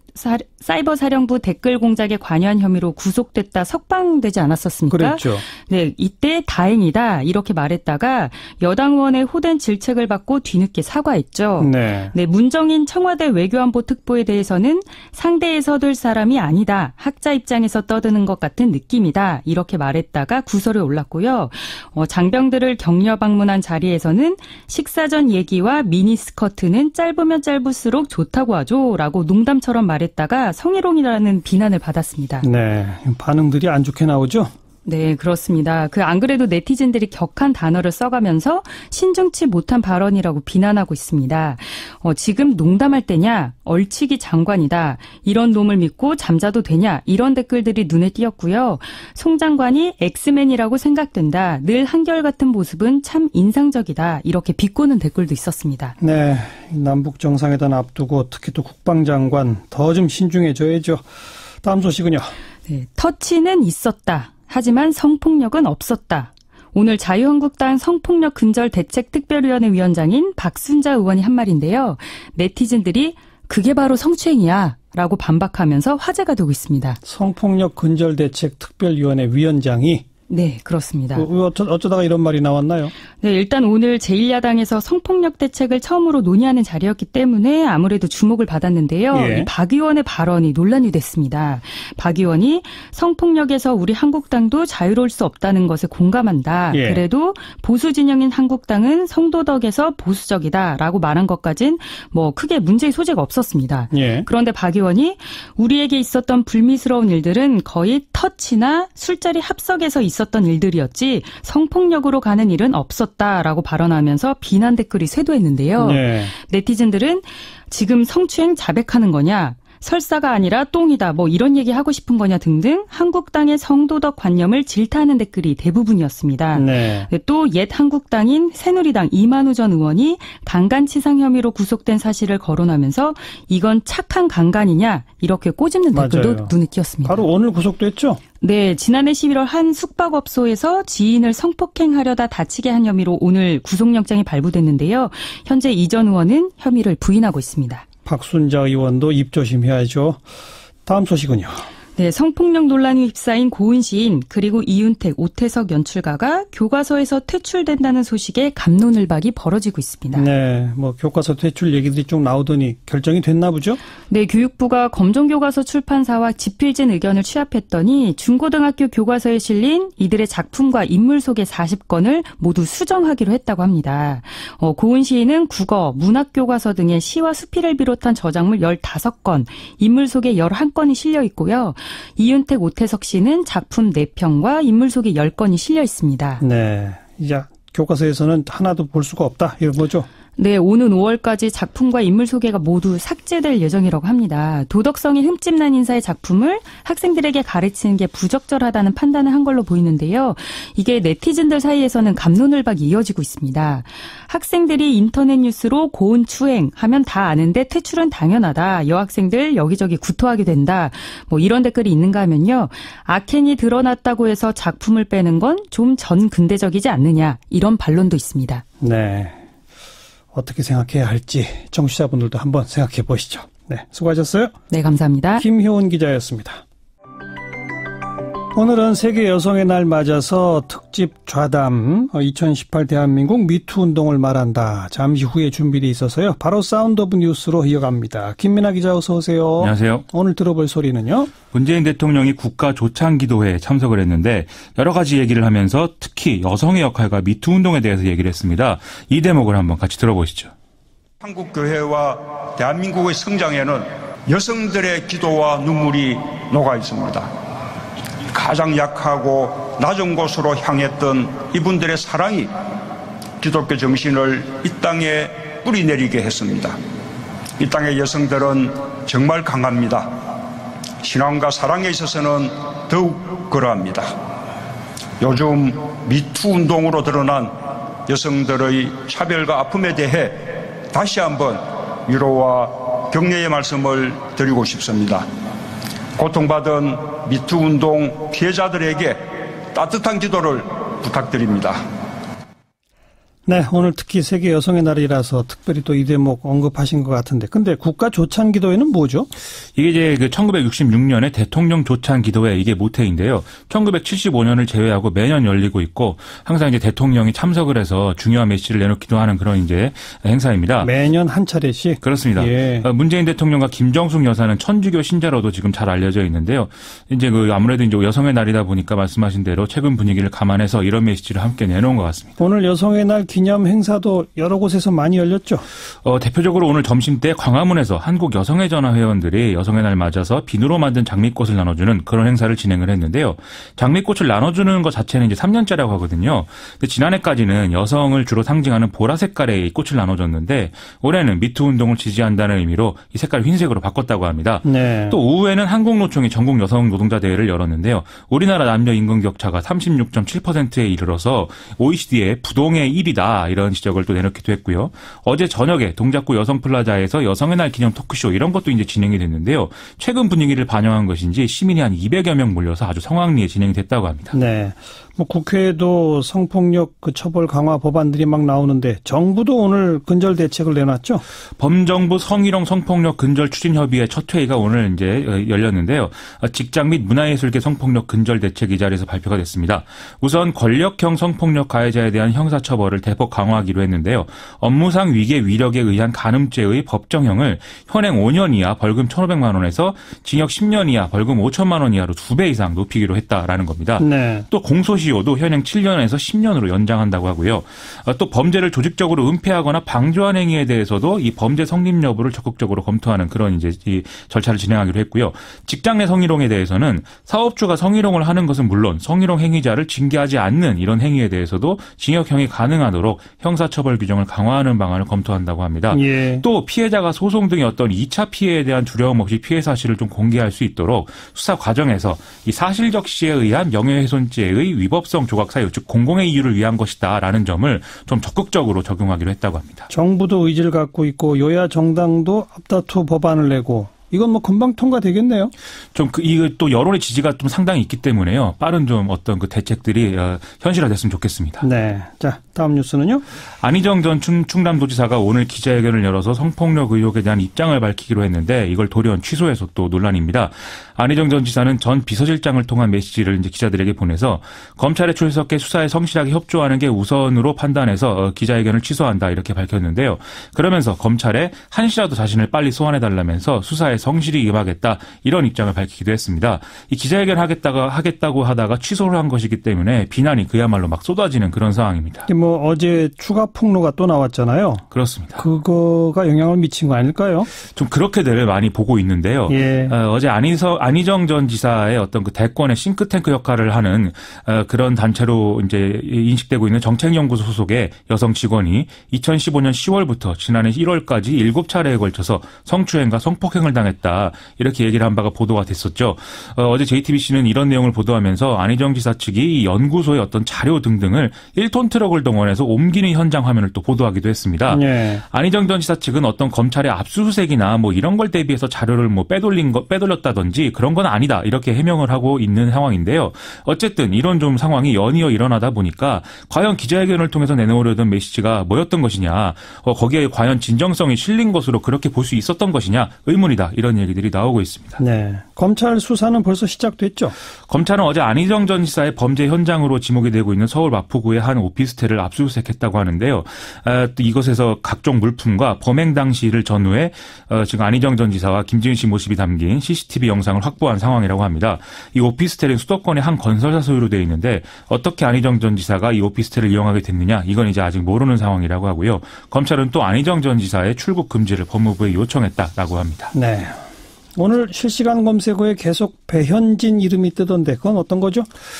댓글 공작에 관여한 혐의로 구속됐다 석방되지 않았었습니까? 그렇죠. 네, 이때 다행이다 이렇게 말했다가 여당 의원의 호된 질책을 받고 뒤늦게 사과했죠. 네, 문정인 청와대 외교안보 특보에 대해서는 상대에 서둘 사람이 아니다. 학자 입장에서 떠드는 것 같은 느낌이다. 이렇게 말했다가 구설에 올랐고요. 장병들을 격려 방문한 자리에서는 식사 전 얘기와 미니스커트는 짧으면 짧을수록 좋다고 하죠. 라고 농담처럼 말했다가 성희롱이라는 비난을 받았습니다. 네, 반응들이 안 좋게 나오죠? 네, 그렇습니다. 안 그래도 네티즌들이 격한 단어를 써가면서 신중치 못한 발언이라고 비난하고 있습니다. 지금 농담할 때냐? 얼치기 장관이다. 이런 놈을 믿고 잠자도 되냐? 이런 댓글들이 눈에 띄었고요. 송 장관이 엑스맨이라고 생각된다. 늘 한결같은 모습은 참 인상적이다. 이렇게 비꼬는 댓글도 있었습니다. 네, 남북 정상회담 앞두고 특히 또 국방장관 더 좀 신중해져야죠. 다음 소식은요. 네, 터치는 있었다. 하지만 성폭력은 없었다. 오늘 자유한국당 성폭력 근절 대책특별위원회 위원장인 박순자 의원이 한 말인데요. 네티즌들이 그게 바로 성추행이야 라고 반박하면서 화제가 되고 있습니다. 성폭력 근절대책 특별위원회 위원장이 네, 그렇습니다. 어쩌다가 이런 말이 나왔나요? 네, 일단 오늘 제1야당에서 성폭력 대책을 처음으로 논의하는 자리였기 때문에 아무래도 주목을 받았는데요. 예. 이 박 의원의 발언이 논란이 됐습니다. 박 의원이 성폭력에서 우리 한국당도 자유로울 수 없다는 것에 공감한다. 예. 그래도 보수 진영인 한국당은 성도덕에서 보수적이다라고 말한 것까진 뭐 크게 문제의 소재가 없었습니다. 예. 그런데 박 의원이 우리에게 있었던 불미스러운 일들은 거의 터치나 술자리 합석에서 있었던 일들이었지 성폭력으로 가는 일은 없었다라고 발언하면서 비난 댓글이 쇄도했는데요. 네. 네티즌들은 지금 성추행 자백하는 거냐? 설사가 아니라 똥이다. 뭐 이런 얘기 하고 싶은 거냐 등등 한국당의 성도덕 관념을 질타하는 댓글이 대부분이었습니다. 네. 또 옛 한국당인 새누리당 이만우 전 의원이 강간치상 혐의로 구속된 사실을 거론하면서 이건 착한 강간이냐 이렇게 꼬집는 댓글도 맞아요. 눈에 띄었습니다. 바로 오늘 구속됐죠? 네, 지난해 11월 한 숙박업소에서 지인을 성폭행하려다 다치게 한 혐의로 오늘 구속영장이 발부됐는데요. 현재 이 전 의원은 혐의를 부인하고 있습니다. 박순자 의원도 입조심해야죠. 다음 소식은요. 네, 성폭력 논란이 휩싸인 고은 시인 그리고 이윤택, 오태석 연출가가 교과서에서 퇴출된다는 소식에 갑론을박이 벌어지고 있습니다. 네, 뭐 교과서 퇴출 얘기들이 좀 나오더니 결정이 됐나 보죠? 네, 교육부가 검정교과서 출판사와 집필진 의견을 취합했더니 중고등학교 교과서에 실린 이들의 작품과 인물 소개 40건을 모두 수정하기로 했다고 합니다. 고은 시인은 국어, 문학교과서 등의 시와 수필을 비롯한 저작물 15건, 인물 소개 11건이 실려 있고요. 이윤택, 오태석 씨는 작품 4편과 인물 소개 10건이 실려 있습니다. 네, 이제 교과서에서는 하나도 볼 수가 없다 이런 거죠? 네, 오는 5월까지 작품과 인물 소개가 모두 삭제될 예정이라고 합니다. 도덕성이 흠집난 인사의 작품을 학생들에게 가르치는 게 부적절하다는 판단을 한 걸로 보이는데요. 이게 네티즌들 사이에서는 갑론을박이 이어지고 있습니다. 학생들이 인터넷 뉴스로 고은 추행 하면 다 아는데 퇴출은 당연하다. 여학생들 여기저기 구토하게 된다. 뭐 이런 댓글이 있는가 하면요. 악행이 드러났다고 해서 작품을 빼는 건 좀 전근대적이지 않느냐. 이런 반론도 있습니다. 네. 어떻게 생각해야 할지 청취자분들도 한번 생각해 보시죠. 네, 수고하셨어요. 네, 감사합니다. 김효은 기자였습니다. 오늘은 세계 여성의 날 맞아서 특집 좌담 2018 대한민국 미투 운동을 말한다. 잠시 후에 준비되어 있어서요. 바로 사운드 오브 뉴스로 이어갑니다. 김민아 기자 어서 오세요. 안녕하세요. 오늘 들어볼 소리는요. 문재인 대통령이 국가 조창 기도회에 참석을 했는데 여러 가지 얘기를 하면서 특히 여성의 역할과 미투 운동에 대해서 얘기를 했습니다. 이 대목을 한번 같이 들어보시죠. 한국 교회와 대한민국의 성장에는 여성들의 기도와 눈물이 녹아 있습니다. 가장 약하고 낮은 곳으로 향했던 이분들의 사랑이 기독교 정신을 이 땅에 뿌리내리게 했습니다. 이 땅의 여성들은 정말 강합니다. 신앙과 사랑에 있어서는 더욱 그러합니다. 요즘 미투 운동으로 드러난 여성들의 차별과 아픔에 대해 다시 한번 위로와 격려의 말씀을 드리고 싶습니다. 고통받은 미투 운동 피해자들에게 따뜻한 기도를 부탁드립니다. 네, 오늘 특히 세계 여성의 날이라서 특별히 또 이 대목 언급하신 것 같은데, 근데 국가 조찬 기도회는 뭐죠? 이게 이제 그 1966년에 대통령 조찬 기도회 이게 모태인데요. 1975년을 제외하고 매년 열리고 있고 항상 이제 대통령이 참석을 해서 중요한 메시지를 내놓기도 하는 그런 이제 행사입니다. 매년 한 차례씩. 그렇습니다. 예. 문재인 대통령과 김정숙 여사는 천주교 신자로도 지금 잘 알려져 있는데요. 이제 그 아무래도 이제 여성의 날이다 보니까 말씀하신 대로 최근 분위기를 감안해서 이런 메시지를 함께 내놓은 것 같습니다. 오늘 여성의 날 기념 행사도 여러 곳에서 많이 열렸죠? 대표적으로 오늘 점심때 광화문에서 한국 여성의 전화 회원들이 여성의 날 맞아서 비누로 만든 장미꽃을 나눠주는 그런 행사를 진행을 했는데요. 장미꽃을 나눠주는 것 자체는 이제 3년째라고 하거든요. 근데 지난해까지는 여성을 주로 상징하는 보라 색깔의 꽃을 나눠줬는데 올해는 미투 운동을 지지한다는 의미로 이 색깔을 흰색으로 바꿨다고 합니다. 네. 또 오후에는 한국노총이 전국 여성 노동자 대회를 열었는데요. 우리나라 남녀 임금 격차가 36.7%에 이르러서 OECD의 부동의 1위다. 이런 지적을 또 내놓기도 했고요. 어제 저녁에 동작구 여성플라자에서 여성의 날 기념 토크쇼 이런 것도 이제 진행이 됐는데요. 최근 분위기를 반영한 것인지 시민이 한 200여 명 몰려서 아주 성황리에 진행이 됐다고 합니다. 네. 뭐 국회에도 성폭력 그 처벌 강화 법안들이 막 나오는데 정부도 오늘 근절 대책을 내놨죠? 범정부 성희롱 성폭력 근절 추진협의회 첫 회의가 오늘 이제 열렸는데요. 직장 및 문화예술계 성폭력 근절 대책 이 자리에서 발표가 됐습니다. 우선 권력형 성폭력 가해자에 대한 형사처벌을 대폭 강화하기로 했는데요. 업무상 위계 위력에 의한 간음죄의 법정형을 현행 5년 이하 벌금 1,500만 원에서 징역 10년 이하 벌금 5천만 원 이하로 2배 이상 높이기로 했다라는 겁니다. 네. 또 공소시효도 현행 7년에서 10년으로 연장한다고 하고요. 또 범죄를 조직적으로 은폐하거나 방조한 행위에 대해서도 이 범죄 성립 여부를 적극적으로 검토하는 그런 이제 이 절차를 진행하기로 했고요. 직장 내 성희롱에 대해서는 사업주가 성희롱을 하는 것은 물론 성희롱 행위자를 징계하지 않는 이런 행위에 대해서도 징역형이 가능하도록 형사처벌 규정을 강화하는 방안을 검토한다고 합니다. 예. 또 피해자가 소송 등의 어떤 2차 피해에 대한 두려움 없이 피해 사실을 좀 공개할 수 있도록 수사 과정에서 이 사실적시에 의한 명예훼손죄의 위법성 조각 사유, 즉 공공의 이유를 위한 것이다라는 점을 좀 적극적으로 적용하기로 했다고 합니다. 정부도 의지를 갖고 있고 여야 정당도 앞다투 법안을 내고 이건 뭐 금방 통과되겠네요. 좀 이거 또 여론의 지지가 좀 상당히 있기 때문에요. 빠른 좀 어떤 그 대책들이 현실화됐으면 좋겠습니다. 네. 자, 다음 뉴스는요. 안희정 전 충남도지사가 오늘 기자회견을 열어서 성폭력 의혹에 대한 입장을 밝히기로 했는데 이걸 돌연 취소해서 또 논란입니다. 안희정 전 지사는 전 비서실장을 통한 메시지를 이제 기자들에게 보내서 검찰에 출석해 수사에 성실하게 협조하는 게 우선으로 판단해서 기자회견을 취소한다 이렇게 밝혔는데요. 그러면서 검찰에 한시라도 자신을 빨리 소환해달라면서 수사에 성실히 임하겠다 이런 입장을 밝히기도 했습니다. 이 기자회견 하겠다고 하다가 취소를 한 것이기 때문에 비난이 그야말로 막 쏟아지는 그런 상황입니다. 뭐 어제 추가 폭로가 또 나왔잖아요. 그렇습니다. 그거가 영향을 미친 거 아닐까요? 좀 그렇게들 많이 보고 있는데요. 예. 어제 안희정 전 지사의 어떤 그 대권의 싱크탱크 역할을 하는 그런 단체로 이제 인식되고 있는 정책연구소 소속의 여성 직원이 2015년 10월부터 지난해 1월까지 7차례에 걸쳐서 성추행과 성폭행을 당했다. 이렇게 얘기를 한 바가 보도가 됐었죠. 어제 JTBC는 이런 내용을 보도하면서 안희정 지사 측이 이 연구소의 어떤 자료 등등을 1톤 트럭을 동원해서 옮기는 현장 화면을 또 보도하기도 했습니다. 네. 안희정 전 지사 측은 어떤 검찰의 압수수색이나 뭐 이런 걸 대비해서 자료를 뭐 빼돌렸다든지 그런 건 아니다. 이렇게 해명을 하고 있는 상황인데요. 어쨌든 이런 좀 상황이 연이어 일어나다 보니까 과연 기자회견을 통해서 내놓으려던 메시지가 뭐였던 것이냐. 거기에 과연 진정성이 실린 것으로 그렇게 볼 수 있었던 것이냐. 의문이다. 이런 얘기들이 나오고 있습니다. 네. 검찰 수사는 벌써 시작됐죠? 검찰은 어제 안희정 전 지사의 범죄 현장으로 지목이 되고 있는 서울 마포구의 한 오피스텔을 압수수색했다고 하는데요. 또 이것에서 각종 물품과 범행 당시를 전후에 지금 안희정 전 지사와 김지은 씨 모습이 담긴 CCTV 영상을 확보한 상황이라고 합니다. 이 오피스텔은 수도권의 한 건설사 소유로 되어 있는데 어떻게 안희정 전 지사가 이 오피스텔을 이용하게 됐느냐 이건 이제 아직 모르는 상황이라고 하고요. 검찰은 또 안희정 전 지사의 출국 금지를 법무부에 요청했다라고 합니다. 네. 오늘 실시간 검색어에 계속 배현진 이름이 뜨던데 그건 어떤 거죠?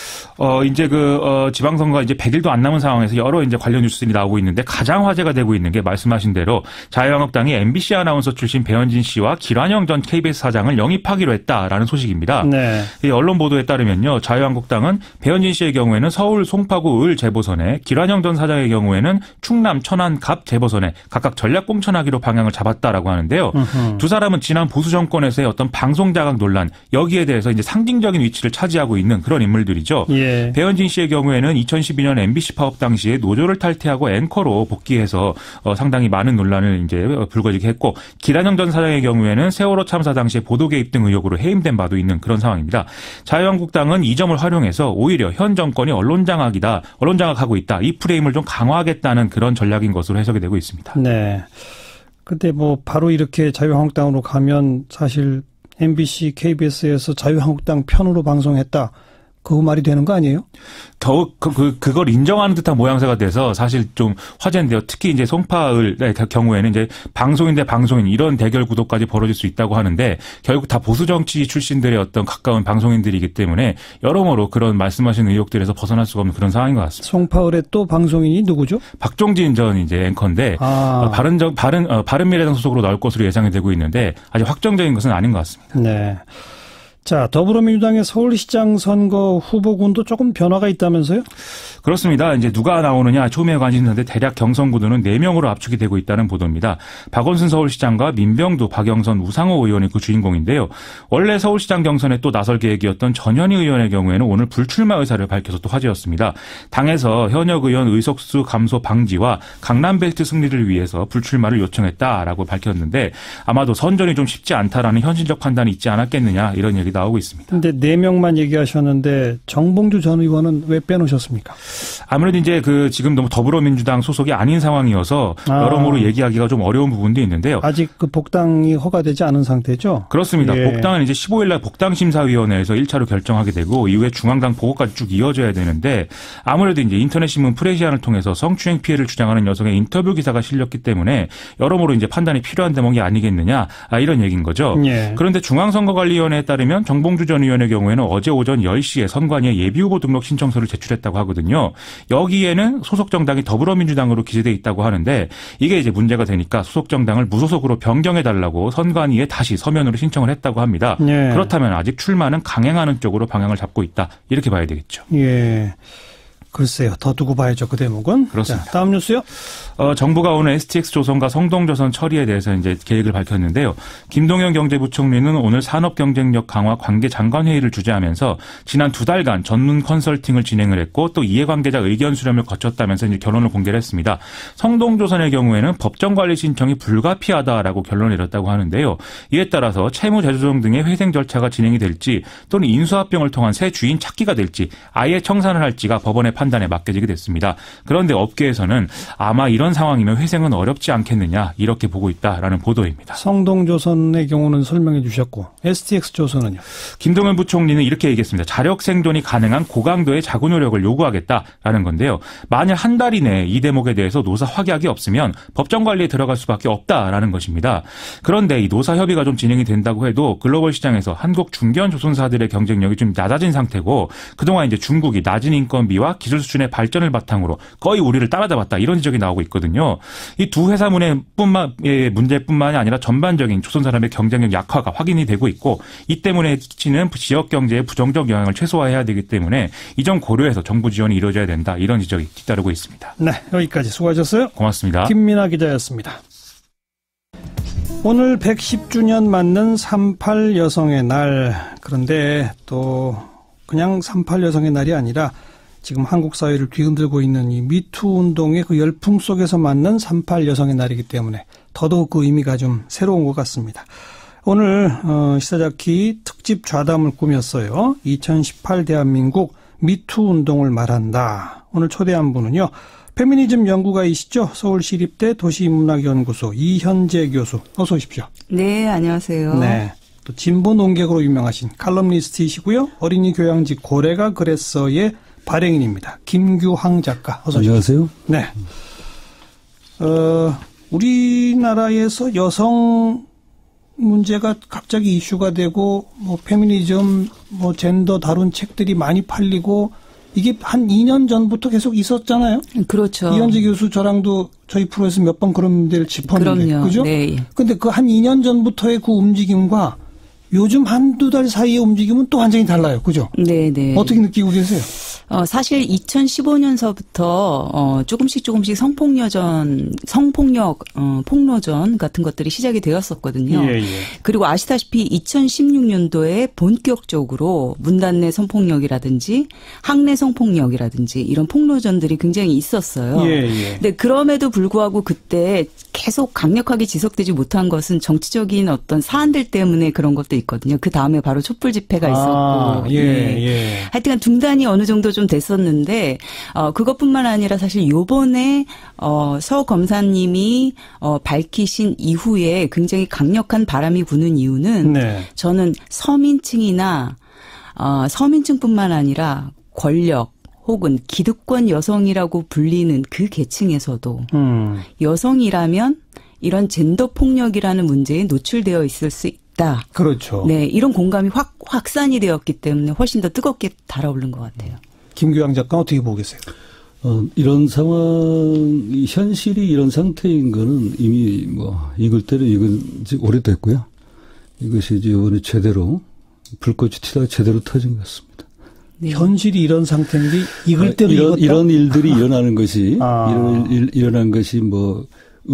이제 지방선거가 이제 100일도 안 남은 상황에서 여러 이제 관련 뉴스들이 나오고 있는데 가장 화제가 되고 있는 게 말씀하신 대로 자유한국당이 MBC 아나운서 출신 배현진 씨와 길환영 전 KBS 사장을 영입하기로 했다라는 소식입니다. 네. 이 언론 보도에 따르면요. 자유한국당은 배현진 씨의 경우에는 서울 송파구 을 재보선에 길환영 전 사장의 경우에는 충남 천안 갑 재보선에 각각 전략 공천하기로 방향을 잡았다라고 하는데요. 두 사람은 지난 보수 정권에서의 어떤 방송 자각 논란 여기에 대해서 이제 상징적인 위치를 차지하고 있는 그런 인물들이죠. 예. 배현진 씨의 경우에는 2012년 MBC 파업 당시에 노조를 탈퇴하고 앵커로 복귀해서 상당히 많은 논란을 이제 불거지게 했고 길환영 전 사장의 경우에는 세월호 참사 당시에 보도 개입 등 의혹으로 해임된 바도 있는 그런 상황입니다. 자유한국당은 이 점을 활용해서 오히려 현 정권이 언론 장악하고 있다. 이 프레임을 좀 강화하겠다는 그런 전략인 것으로 해석이 되고 있습니다. 네. 근데 뭐 바로 이렇게 자유한국당으로 가면 사실 MBC, KBS에서 자유한국당 편으로 방송했다. 그 말이 되는 거 아니에요? 더욱 그걸 인정하는 듯한 모양새가 돼서 사실 좀 화제인데요. 특히 이제 송파의 경우에는 이제 방송인 대 방송인 이런 대결 구도까지 벌어질 수 있다고 하는데 결국 다 보수 정치 출신들의 어떤 가까운 방송인들이기 때문에 여러모로 그런 말씀하신 의혹들에서 벗어날 수가 없는 그런 상황인 것 같습니다. 송파을의 또 방송인이 누구죠? 박종진 전 이제 앵커인데 바른미래당 소속으로 나올 것으로 예상이 되고 있는데 아직 확정적인 것은 아닌 것 같습니다. 네. 자, 더불어민주당의 서울시장 선거 후보군도 조금 변화가 있다면서요? 그렇습니다. 이제 누가 나오느냐 초미의 관심사인데 대략 경선 구도는 4명으로 압축이 되고 있다는 보도입니다. 박원순 서울시장과 민병두, 박영선, 우상호 의원이 그 주인공인데요. 원래 서울시장 경선에 또 나설 계획이었던 전현희 의원의 경우에는 오늘 불출마 의사를 밝혀서 또 화제였습니다. 당에서 현역 의원 의석수 감소 방지와 강남벨트 승리를 위해서 불출마를 요청했다라고 밝혔는데 아마도 선전이 좀 쉽지 않다라는 현실적 판단이 있지 않았겠느냐 이런 얘기 나오고 있습니다. 근데 4명만 얘기하셨는데 정봉주 전 의원은 왜 빼놓으셨습니까? 아무래도 이제 지금 너무 더불어민주당 소속이 아닌 상황이어서 여러모로 얘기하기가 좀 어려운 부분도 있는데요. 아직 그 복당이 허가되지 않은 상태죠? 그렇습니다. 예. 복당은 이제 15일날 복당심사위원회에서 1차로 결정하게 되고 이후에 중앙당 보고까지 쭉 이어져야 되는데 아무래도 이제 인터넷신문 프레시안을 통해서 성추행 피해를 주장하는 여성의 인터뷰 기사가 실렸기 때문에 여러모로 이제 판단이 필요한 대목이 아니겠느냐 이런 얘기인 거죠. 예. 그런데 중앙선거관리위원회에 따르면 정봉주 전 의원의 경우에는 어제 오전 10시에 선관위에 예비후보 등록 신청서를 제출했다고 하거든요. 여기에는 소속 정당이 더불어민주당으로 기재돼 있다고 하는데 이게 이제 문제가 되니까 소속 정당을 무소속으로 변경해달라고 선관위에 다시 서면으로 신청을 했다고 합니다. 예. 그렇다면 아직 출마는 강행하는 쪽으로 방향을 잡고 있다. 이렇게 봐야 되겠죠. 예. 글쎄요. 더 두고 봐야죠. 그 대목은. 그렇습니다. 자, 다음 뉴스요. 정부가 오늘 STX조선과 성동조선 처리에 대해서 이제 계획을 밝혔는데요. 김동연 경제부총리는 오늘 산업경쟁력 강화 관계장관회의를 주재하면서 지난 2달간 전문 컨설팅을 진행을 했고 또 이해관계자 의견 수렴을 거쳤다면서 이제 결론을 공개를 했습니다. 성동조선의 경우에는 법정관리 신청이 불가피하다라고 결론을 내렸다고 하는데요. 이에 따라서 채무재조정 등의 회생 절차가 진행이 될지 또는 인수합병을 통한 새 주인 찾기가 될지 아예 청산을 할지가 법원의 판단에 맡겨지게 됐습니다. 그런데 업계에서는 아마 이런 상황이면 회생은 어렵지 않겠느냐 이렇게 보고 있다라는 보도입니다. 성동조선의 경우는 설명해 주셨고 STX조선은요? 김동연 부총리는 이렇게 얘기했습니다. 자력 생존이 가능한 고강도의 자구 노력을 요구하겠다라는 건데요. 만일 한 달 이내에 이 대목에 대해서 노사 확약이 없으면 법정관리에 들어갈 수밖에 없다라는 것입니다. 그런데 이 노사 협의가 좀 진행이 된다고 해도 글로벌 시장에서 한국 중견 조선사들의 경쟁력이 좀 낮아진 상태고 그동안 이제 중국이 낮은 인건비와 기술 수준의 발전을 바탕으로 거의 우리를 따라잡았다 이런 지적이 나오고 있거든요. 이 두 회사 문제뿐만이 아니라 전반적인 조선 사람의 경쟁력 약화가 확인이 되고 있고 이 때문에 끼치는 지역 경제의 부정적 영향을 최소화해야 되기 때문에 이 점 고려해서 정부 지원이 이루어져야 된다 이런 지적이 뒤따르고 있습니다. 네, 여기까지 수고하셨어요. 고맙습니다. 김민아 기자였습니다. 오늘 110주년 맞는 38 여성의 날. 그런데 또 그냥 38 여성의 날이 아니라 지금 한국 사회를 뒤흔들고 있는 이 미투 운동의 그 열풍 속에서 맞는 38 여성의 날이기 때문에 더더욱 그 의미가 좀 새로운 것 같습니다. 오늘 시사자키 특집 좌담을 꾸몄어요. 2018 대한민국 미투 운동을 말한다. 오늘 초대한 분은요. 페미니즘 연구가이시죠. 서울시립대 도시문학연구소 이현재 교수. 어서 오십시오. 네, 안녕하세요. 네. 또 진보 논객으로 유명하신 칼럼니스트이시고요. 어린이 교양지 고래가 그랬어의 발행인입니다. 김규황 작가. 어서 오십시오. 안녕하세요. 네. 우리나라에서 여성 문제가 갑자기 이슈가 되고 뭐 페미니즘, 뭐 젠더 다룬 책들이 많이 팔리고 이게 한 2년 전부터 계속 있었잖아요. 그렇죠. 이현재 교수 저랑도 저희 프로에서 몇 번 그런 데를 짚었는데. 그럼요. 그죠? 네. 근데 그 한 2년 전부터의 그 움직임과 요즘 한두 달 사이의 움직임은 또 완전히 달라요. 그죠? 네네. 어떻게 느끼고 계세요? 사실 2015년서부터 조금씩 폭로전 같은 것들이 시작이 되었었거든요. 예, 예. 그리고 아시다시피 2016년도에 본격적으로 문단 내 성폭력이라든지 학내 성폭력이라든지 이런 폭로전들이 굉장히 있었어요. 예, 예. 근데 그럼에도 불구하고 그때 계속 강력하게 지속되지 못한 것은 정치적인 어떤 사안들 때문에 그런 것도 있거든요. 그 다음에 바로 촛불 집회가 있었고. 예. 하여튼 중단이 어느 정도 좀 됐었는데 그것뿐만 아니라 사실 요번에 서 검사님이 밝히신 이후에 굉장히 강력한 바람이 부는 이유는 네. 저는 서민층이나 서민층뿐만 아니라 권력 혹은 기득권 여성이라고 불리는 그 계층에서도 여성이라면 이런 젠더 폭력이라는 문제에 노출되어 있을 수 있다. 그렇죠. 네, 이런 공감이 확산이 되었기 때문에 훨씬 더 뜨겁게 달아오른 것 같아요. 김규황 작가 어떻게 보고 계세요? 이런 상황, 현실이 이런 상태인 거는 이미 익을 때는 익은 지 오래됐고요. 이것이 이제 이번에 제대로 불꽃이 튀다가 제대로 터진 것 같습니다. 네. 현실이 이런 상태인데 익을 대로 이런 일들이 일어나는 것이 일어난 것이 뭐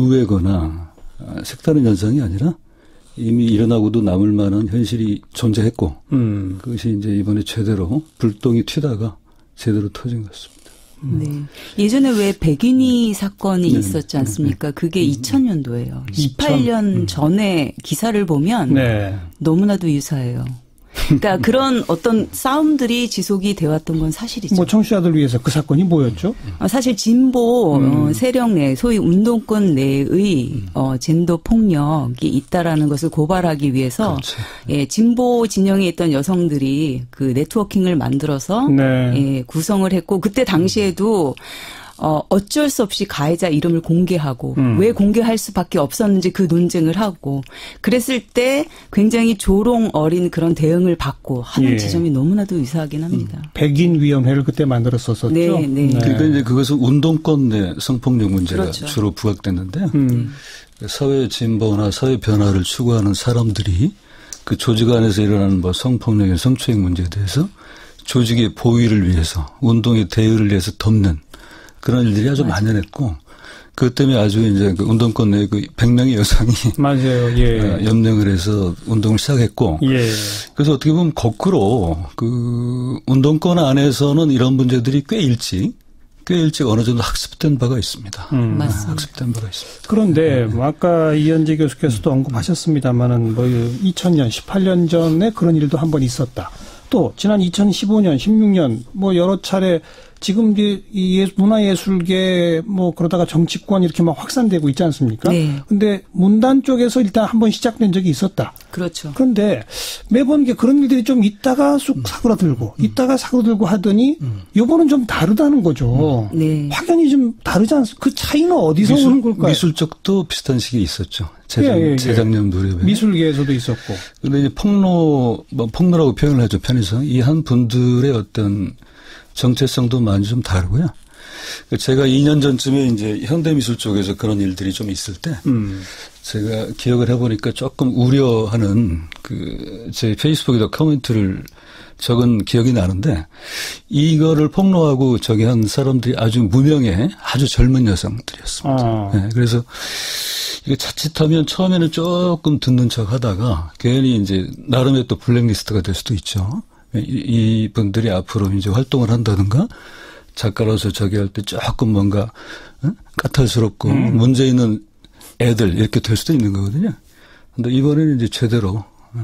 의외거나 색다른 현상이 아니라 이미 일어나고도 남을 만한 현실이 존재했고 그것이 이제 이번에 제대로 불똥이 튀다가 제대로 터진 것 같습니다. 네. 예전에 왜 백인이 사건이 있었지 않습니까? 그게 2000년도예요. 18년 전에 기사를 보면 너무나도 유사해요. 그러니까 그런 어떤 싸움들이 지속이 되었던 건 사실이죠. 뭐 청취자들 위해서 그 사건이 뭐였죠? 사실 진보 세력 내 소위 운동권 내의 젠더 폭력이 있다라는 것을 고발하기 위해서 그렇죠. 예, 진보 진영에 있던 여성들이 그 네트워킹을 만들어서 예, 구성을 했고 그때 당시에도 어쩔 수 없이 가해자 이름을 공개하고 왜 공개할 수밖에 없었는지 그 논쟁을 하고 그랬을 때 굉장히 조롱 어린 그런 대응을 받고 하는 지점이 너무나도 유사하긴 합니다. 백인위원회를 그때 만들었었죠. 네. 그러니까 이제 그것은 운동권 내 성폭력 문제가 그렇죠. 주로 부각됐는데요. 사회 진보나 사회 변화를 추구하는 사람들이 그 조직 안에서 일어나는 뭐 성폭력이나 성추행 문제에 대해서 조직의 보위를 위해서 운동의 대의를 위해서 덮는 그런 일들이 아주 만연했고, 그것 때문에 아주 이제 그 운동권 내에 그 100명의 여성이. 맞아요, 예. 염려를 해서 운동을 시작했고. 예. 그래서 어떻게 보면 거꾸로 그 운동권 안에서는 이런 문제들이 꽤 일찍 어느 정도 학습된 바가 있습니다. 맞습니다. 학습된 바가 있습니다. 그런데 뭐 아까 이현재 교수께서도 언급하셨습니다만은 뭐 2000년, 18년 전에 그런 일도 한 번 있었다. 또 지난 2015년, 16년 뭐 여러 차례 지금 이제 문화예술계 뭐 그러다가 정치권 이렇게 막 확산되고 있지 않습니까? 네. 근데 문단 쪽에서 일단 한번 시작된 적이 있었다. 그렇죠. 그런데 매번 그런 일들이 좀 있다가 쑥 사그라들고 있다가 사그라들고 하더니 요번은 좀 다르다는 거죠. 네. 확연히 좀 다르지 않습니까? 그 차이는 어디서 오는 걸까요? 미술 쪽도 비슷한 시기에 있었죠. 재작년 무렵에. 미술계에서도 있었고. 근데 이제 폭로라고 표현을 하죠. 편의상. 이 한 분들의 어떤 정체성도 많이 좀 다르고요. 제가 2년 전쯤에 이제 현대미술 쪽에서 그런 일들이 좀 있을 때, 제가 기억을 해보니까 조금 우려하는 제 페이스북에다 코멘트를 적은 기억이 나는데, 이거를 폭로하고 저기 한 사람들이 아주 무명의 아주 젊은 여성들이었습니다. 네, 그래서 이게 자칫하면 처음에는 조금 듣는 척 하다가 괜히 이제 나름의 또 블랙리스트가 될 수도 있죠. 이 분들이 앞으로 이제 활동을 한다든가 작가로서 저기 할 때 조금 뭔가 까탈스럽고 문제 있는 애들 이렇게 될 수도 있는 거거든요. 근데 이번에는 이제 제대로.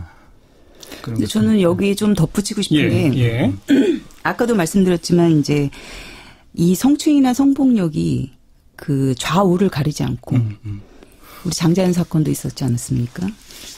근데 저는 여기 좀 덧붙이고 싶은 게 아까도 말씀드렸지만 이제 이 성추행이나 성폭력이 그 좌우를 가리지 않고 우리 장자연 사건도 있었지 않았습니까?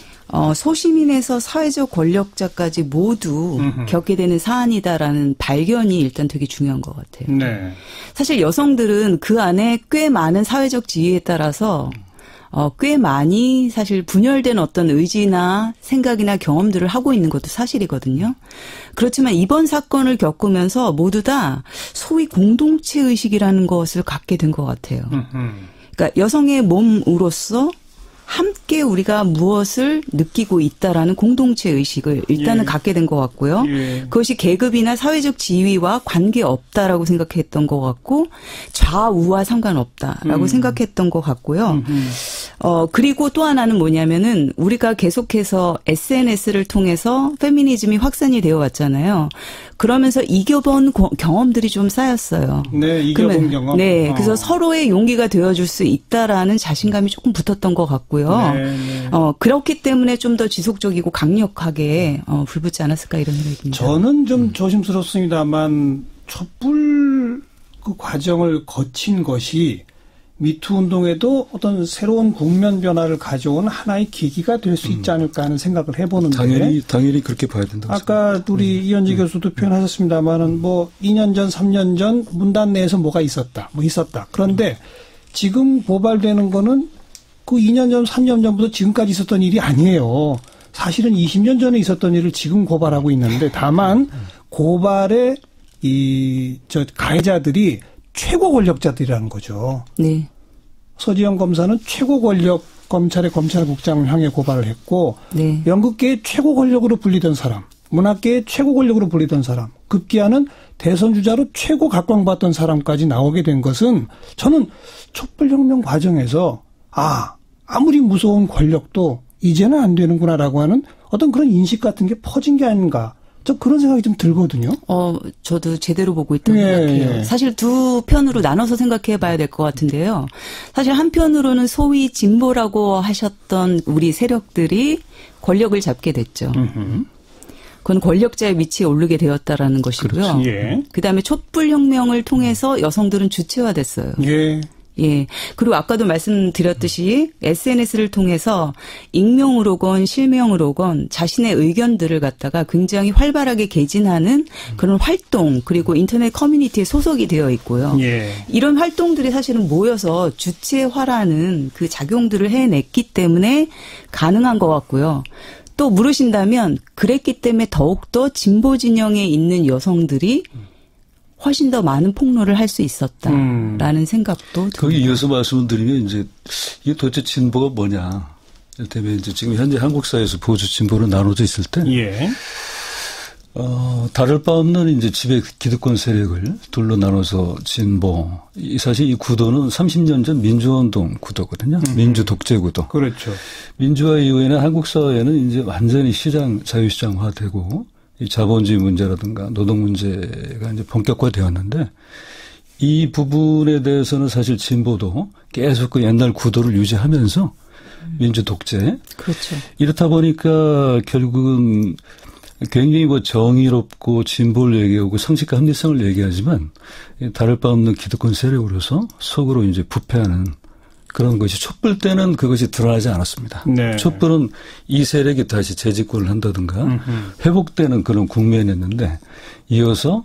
소시민에서 사회적 권력자까지 모두 겪게 되는 사안이다라는 발견이 일단 되게 중요한 것 같아요. 네. 사실 여성들은 그 안에 꽤 많은 사회적 지위에 따라서 꽤 많이 사실 분열된 어떤 의지나 생각이나 경험들을 하고 있는 것도 사실이거든요. 그렇지만 이번 사건을 겪으면서 모두 다 소위 공동체 의식이라는 것을 갖게 된 것 같아요. 그러니까 여성의 몸으로서 함께 우리가 무엇을 느끼고 있다라는 공동체 의식을 일단은 갖게 된 것 같고요. 그것이 계급이나 사회적 지위와 관계없다라고 생각했던 것 같고 좌우와 상관없다라고 생각했던 것 같고요. 그리고 또 하나는 뭐냐면은 우리가 계속해서 SNS를 통해서 페미니즘이 확산이 되어 왔잖아요. 그러면서 이겨본 경험들이 좀 쌓였어요. 네, 이겨본 경험. 네, 그래서 서로의 용기가 되어줄 수 있다라는 자신감이 조금 붙었던 것 같고요. 네. 그렇기 때문에 좀 더 지속적이고 강력하게 불붙지 않았을까 이런 생각이 듭니다. 저는 좀 조심스럽습니다만 촛불 그 과정을 거친 것이 미투 운동에도 어떤 새로운 국면 변화를 가져온 하나의 계기가 될 수 있지 않을까 하는 생각을 해보는데 당연히 그렇게 봐야 된다고 아까 생각합니다. 우리 이현재 교수도 표현하셨습니다만은 뭐 2년 전, 3년 전 문단 내에서 뭐가 있었다. 그런데 지금 고발되는 거는 그 2년 전, 3년 전부터 지금까지 있었던 일이 아니에요. 사실은 20년 전에 있었던 일을 지금 고발하고 있는데 다만 고발의 가해자들이 최고 권력자들이라는 거죠. 네. 서지영 검사는 최고 권력 검찰의 검찰국장을 향해 고발을 했고 연극계의 최고 권력으로 불리던 사람 문학계의 최고 권력으로 불리던 사람, 급기야는 대선 주자로 최고 각광받던 사람까지 나오게 된 것은 저는 촛불혁명 과정에서 아무리 무서운 권력도 이제는 안 되는구나라고 하는 어떤 그런 인식 같은 게 퍼진 게 아닌가. 저 그런 생각이 좀 들거든요. 저도 제대로 보고 있다고 생각해요. 사실 두 편으로 나눠서 생각해 봐야 될 것 같은데요. 사실 한편으로는 소위 진보라고 하셨던 우리 세력들이 권력을 잡게 됐죠. 그건 권력자의 위치에 오르게 되었다라는 것이고요. 예. 그다음에 촛불혁명을 통해서 여성들은 주체화됐어요. 예. 예. 그리고 아까도 말씀드렸듯이 SNS를 통해서 익명으로건 실명으로건 자신의 의견들을 갖다가 굉장히 활발하게 개진하는 그런 활동, 그리고 인터넷 커뮤니티에 소속이 되어 있고요. 예. 이런 활동들이 사실은 모여서 주체화라는 그 작용들을 해냈기 때문에 가능한 것 같고요. 또 물으신다면 그랬기 때문에 더욱더 진보 진영에 있는 여성들이 훨씬 더 많은 폭로를 할 수 있었다라는 생각도 듭니다. 거기 이어서 말씀을 드리면 이제 이게 도대체 진보가 뭐냐. 이를테면 이제 지금 현재 한국 사회에서 보수 진보로 나눠져 있을 때, 예. 다를 바 없는 이제 지배 기득권 세력을 둘로 나눠서 진보. 사실 이 구도는 30년 전 민주운동 구도거든요. 민주 독재 구도. 그렇죠. 민주화 이후에는 한국 사회는 이제 완전히 자유시장화되고 이 자본주의 문제라든가 노동 문제가 이제 본격화되었는데 이 부분에 대해서는 사실 진보도 계속 그 옛날 구도를 유지하면서 민주 독재. 그렇죠. 이렇다 보니까 결국은 굉장히 뭐 정의롭고 진보를 얘기하고 성실과 합리성을 얘기하지만 다를 바 없는 기득권 세력으로서 속으로 이제 부패하는 그런 것이 촛불 때는 그것이 드러나지 않았습니다. 네. 촛불은 이 세력이 다시 재집권을 한다든가 회복되는 그런 국면이었는데 이어서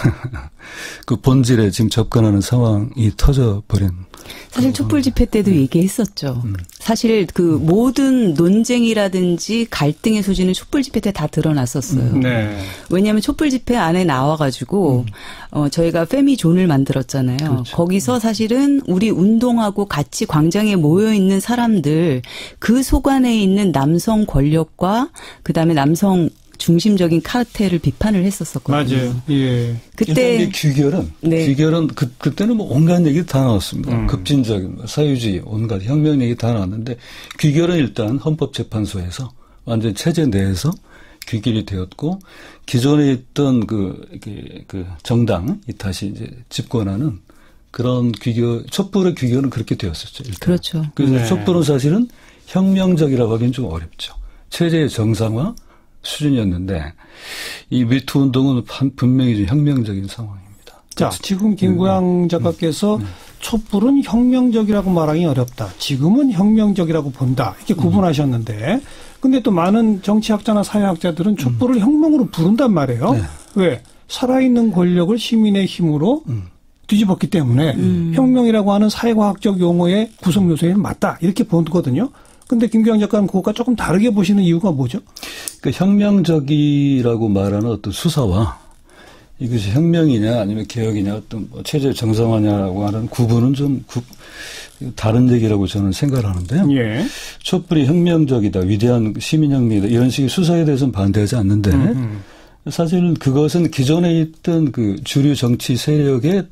그 본질에 지금 접근하는 상황이 터져버린. 사실 촛불 집회 때도 얘기했었죠. 사실 그 모든 논쟁이라든지 갈등의 소지는 촛불 집회 때 다 드러났었어요. 네. 왜냐하면 촛불 집회 안에 나와가지고 저희가 페미존을 만들었잖아요. 그렇죠. 거기서 사실은 우리 운동하고 같이 광장에 모여있는 사람들 그 속 안에 있는 남성 권력과 그다음에 남성 중심적인 카르텔을 비판을 했었었거든요. 맞아요. 예. 그때 귀결은 그때는 뭐 온갖 얘기 다 나왔습니다. 급진적인 사유주의, 온갖 혁명 얘기 다 나왔는데 귀결은 일단 헌법재판소에서 완전 체제 내에서 귀결이 되었고 기존에 있던 그 정당이 다시 이제 집권하는 그런 촛불의 귀결은 그렇게 되었었죠. 일단. 그렇죠. 그래서 네. 촛불은 사실은 혁명적이라고 하기는 좀 어렵죠. 체제의 정상화 수준이었는데 이 미투 운동은 분명히 좀 혁명적인 상황입니다. 자, 지금 김구양 작가께서 촛불은 혁명적이라고 말하기 어렵다. 지금은 혁명적이라고 본다. 이렇게 구분하셨는데 근데 또 많은 정치학자나 사회학자들은 촛불을 혁명으로 부른단 말이에요. 네. 왜? 살아있는 권력을 시민의 힘으로 뒤집었기 때문에 혁명이라고 하는 사회과학적 용어의 구성 요소에는 맞다. 이렇게 보거든요. 근데 김구양 작가는 그것과 조금 다르게 보시는 이유가 뭐죠? 그러니까 혁명적이라고 말하는 어떤 수사와 이것이 혁명이냐 아니면 개혁이냐 어떤 체제 정상화냐라고 하는 구분은 좀 다른 얘기라고 저는 생각을 하는데요. 예. 촛불이 혁명적이다, 위대한 시민혁명이다 이런 식의 수사에 대해서는 반대하지 않는데 사실 그것은 기존에 있던 그 주류 정치 세력의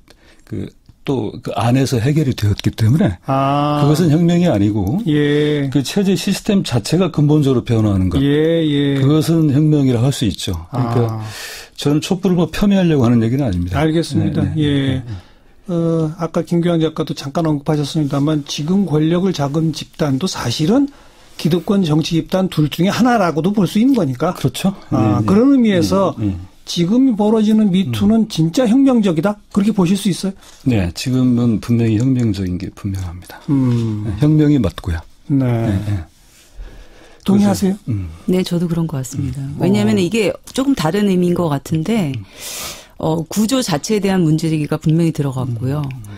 또 그 안에서 해결이 되었기 때문에 그것은 혁명이 아니고 예. 그 체제 시스템 자체가 근본적으로 변화하는 것. 예. 그것은 혁명이라고 할 수 있죠. 그러니까 저는 촛불을 뭐 폄훼하려고 하는 얘기는 아닙니다. 알겠습니다. 예. 아까 김구양 작가도 잠깐 언급하셨습니다만 지금 권력을 잡은 집단도 사실은 기득권 정치 집단 둘 중에 하나라고도 볼 수 있는 거니까. 그렇죠. 그런 의미에서 지금 벌어지는 미투는 진짜 혁명적이다? 그렇게 보실 수 있어요? 네, 지금은 분명히 혁명적인 게 분명합니다. 네, 혁명이 맞고요. 네. 동의하세요? 네, 저도 그런 것 같습니다. 왜냐하면 이게 조금 다른 의미인 것 같은데 구조 자체에 대한 문제제기가 분명히 들어갔고요.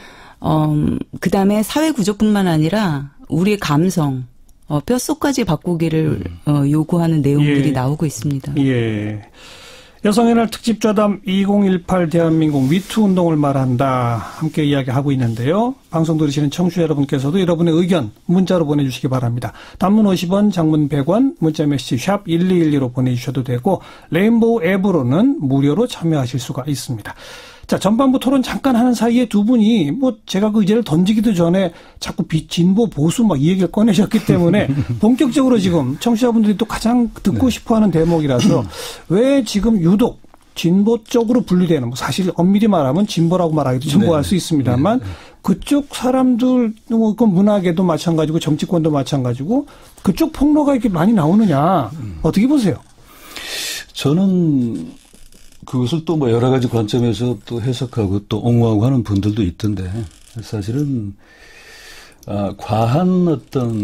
그다음에 사회 구조뿐만 아니라 우리의 감성, 뼛속까지 바꾸기를 요구하는 내용들이 나오고 있습니다. 예. 여성의 날 특집좌담 2018 대한민국 미투 운동을 말한다. 함께 이야기하고 있는데요. 방송 들으시는 청취자 여러분께서도 여러분의 의견 문자로 보내주시기 바랍니다. 단문 50원, 장문 100원, 문자 메시지 샵 1212로 보내주셔도 되고 레인보우 앱으로는 무료로 참여하실 수가 있습니다. 자, 전반부 토론 잠깐 하는 사이에 두 분이 제가 그 의제를 던지기도 전에 자꾸 진보 보수 이 얘기를 꺼내셨기 때문에 본격적으로 지금 청취자분들이 또 가장 듣고 싶어하는 대목이라서 왜 지금 유독 진보 쪽으로 분류되는 사실 엄밀히 말하면 진보라고 말하기도 좀 뭐할 수 있습니다만 그쪽 사람들 그 문학에도 마찬가지고 정치권도 마찬가지고 그쪽 폭로가 이렇게 많이 나오느냐 어떻게 보세요? 저는 그것을 또 여러 가지 관점에서 또 해석하고 또 옹호하고 하는 분들도 있던데 사실은 과한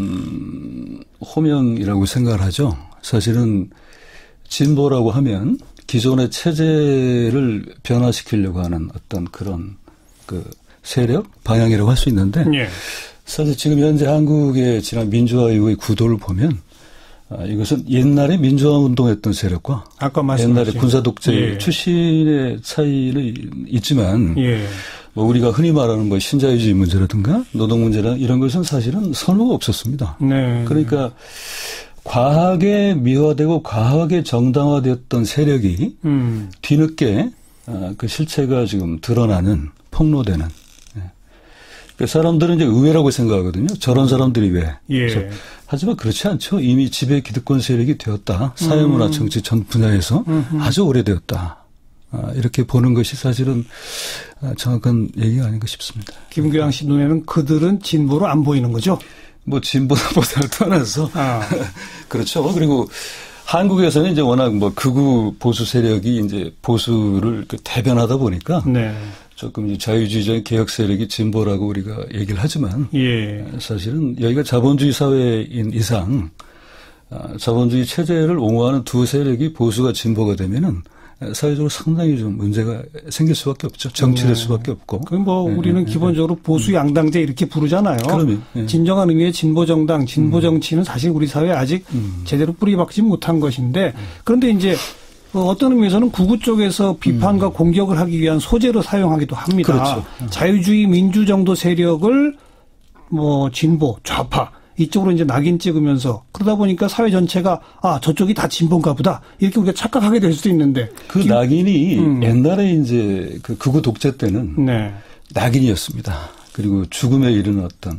어떤 호명이라고 생각을 하죠. 사실은 진보라고 하면 기존의 체제를 변화시키려고 하는 어떤 그런 그 세력 방향이라고 할 수 있는데 사실 지금 현재 한국의 지난 민주화 이후의 구도를 보면 이것은 옛날에 민주화 운동했던 세력과 아까 옛날에 군사 독재 출신의 차이는 있지만 우리가 흔히 말하는 신자유주의 문제라든가 노동 문제나 이런 것은 사실은 선호가 없었습니다. 그러니까 과하게 미화되고 과하게 정당화되었던 세력이 뒤늦게 그 실체가 지금 드러나는 폭로되는 사람들은 이제 의외라고 생각하거든요. 저런 사람들이 왜? 하지만 그렇지 않죠. 이미 지배 기득권 세력이 되었다. 사회문화 정치 전 분야에서 아주 오래되었다. 이렇게 보는 것이 사실은 정확한 얘기가 아닌가 싶습니다. 김규양 씨 눈에는 그들은 진보로 안 보이는 거죠? 진보보다를 떠나서 그렇죠. 그리고 한국에서는 이제 워낙 극우 보수 세력이 이제 보수를 대변하다 보니까 조금 이제 자유주의적인 개혁 세력이 진보라고 우리가 얘기를 하지만 사실은 여기가 자본주의 사회인 이상 자본주의 체제를 옹호하는 두 세력이 보수가 진보가 되면은 사회적으로 상당히 좀 문제가 생길 수밖에 없죠. 정치될 수밖에 없고. 그럼 우리는 기본적으로 보수 양당제 이렇게 부르잖아요. 그러면 진정한 의미의 진보 정당, 진보 정치는 사실 우리 사회에 아직 제대로 뿌리 박지 못한 것인데 그런데 이제 어떤 의미에서는 구구 쪽에서 비판과 공격을 하기 위한 소재로 사용하기도 합니다. 그렇죠. 자유주의 민주 정도 세력을 진보, 좌파 이쪽으로 이제 낙인 찍으면서 그러다 보니까 사회 전체가 저쪽이 다 진보인가 보다 이렇게 우리가 착각하게 될 수도 있는데 그 낙인이 옛날에 이제 그 극우 독재 때는 낙인이었습니다. 그리고 죽음에 이르렀던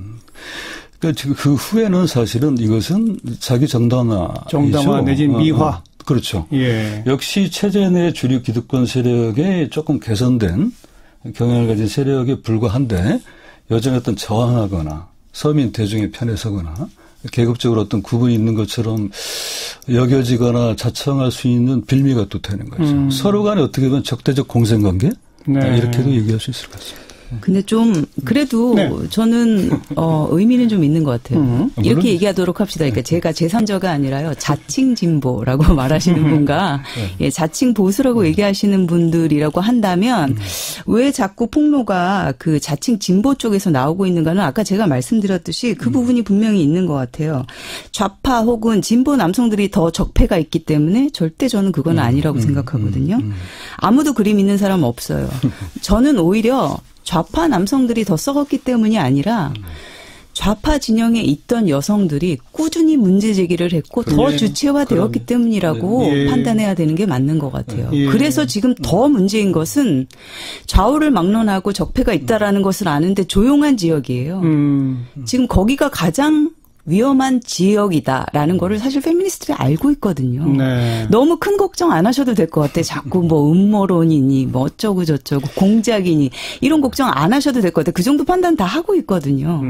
그 후에는 사실은 이것은 자기 정당화 내지는 미화. 그렇죠. 역시 체제 내 주류 기득권 세력에 조금 개선된 경향을 가진 세력에 불과한데 여전히 어떤 저항하거나 서민 대중의 편에 서거나 계급적으로 어떤 구분이 있는 것처럼 여겨지거나 자청할 수 있는 빌미가 또 되는 거죠. 서로 간에 어떻게 보면 적대적 공생관계 이렇게도 얘기할 수 있을 것 같습니다. 근데 좀 그래도 저는 의미는 좀 있는 것 같아요. 이렇게 얘기하도록 합시다. 그러니까 제가 제3자가 아니라요. 자칭 진보라고 말하시는 분과 자칭 보수라고 얘기하시는 분들이라고 한다면 왜 자꾸 폭로가 그 자칭 진보 쪽에서 나오고 있는가는 아까 제가 말씀드렸듯이 그 부분이 분명히 있는 것 같아요. 좌파 혹은 진보 남성들이 더 적폐가 있기 때문에 절대 저는 그건 아니라고 생각하거든요. 아무도 그림 있는 사람 없어요. 저는 오히려 좌파 남성들이 더 썩었기 때문이 아니라 좌파 진영에 있던 여성들이 꾸준히 문제 제기를 했고 더 주체화되었기 때문이라고 판단해야 되는 게 맞는 것 같아요. 그래서 지금 더 문제인 것은 좌우를 막론하고 적폐가 있다라는 것을 아는데 조용한 지역이에요. 지금 거기가 가장 위험한 지역이다라는 거를 사실 페미니스트들이 알고 있거든요. 너무 큰 걱정 안 하셔도 될 것 같아요. 자꾸 음모론이니 어쩌고 저쩌고 공작이니 이런 걱정 안 하셔도 될 것 같아요. 그 정도 판단 다 하고 있거든요.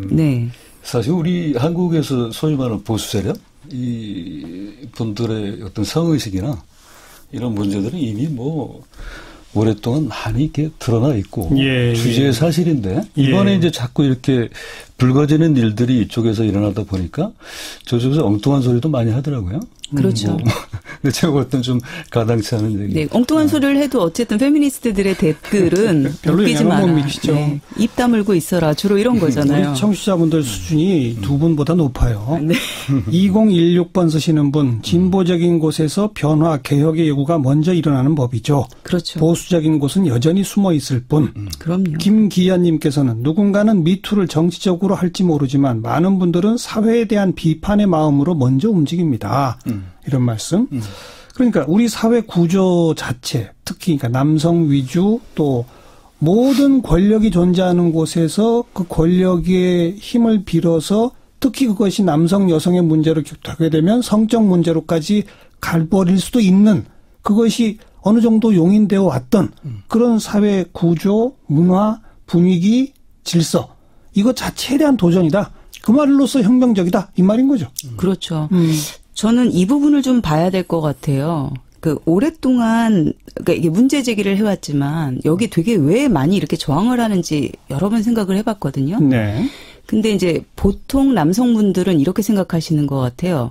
사실 우리 한국에서 소위 말하는 보수 세력 이 분들의 어떤 성의식이나 이런 문제들은 이미 오랫동안 많이 이렇게 드러나 있고 주제의 사실인데 이번에 이제 자꾸 이렇게 불거지는 일들이 이쪽에서 일어나다 보니까 저쪽에서 엉뚱한 소리도 많이 하더라고요. 그렇죠. 근데 제가 볼 땐 좀 가당치 않은 얘기. 네, 엉뚱한 소리를 해도 어쨌든 페미니스트들의 댓글은 별로 영향을 못 미치죠. 네, 입 다물고 있어라 주로 이런 거잖아요. 우리 청취자분들 수준이 두 분보다 높아요. 네. 2016번 쓰시는 분, 진보적인 곳에서 변화, 개혁의 요구가 먼저 일어나는 법이죠. 그렇죠. 보수적인 곳은 여전히 숨어 있을 뿐. 그럼요. 김기현님께서는 누군가는 미투를 정치적으로 할지 모르지만 많은 분들은 사회에 대한 비판의 마음으로 먼저 움직입니다. 이런 말씀. 그러니까 우리 사회 구조 자체, 특히 그러니까 남성 위주 또 모든 권력이 존재하는 곳에서 그 권력의 힘을 빌어서 특히 그것이 남성 여성의 문제로 되게 되면 성적 문제로까지 갈버릴 수도 있는 그것이 어느 정도 용인되어 왔던 그런 사회 구조, 문화, 분위기, 질서 이거 자체에 대한 도전이다. 그 말로써 혁명적이다. 이 말인 거죠. 그렇죠. 저는 이 부분을 좀 봐야 될 것 같아요. 오랫동안, 그러니까 이게 문제 제기를 해왔지만, 여기 되게 왜 많이 이렇게 저항을 하는지 여러 번 생각을 해봤거든요. 네. 근데 이제 보통 남성분들은 이렇게 생각하시는 것 같아요.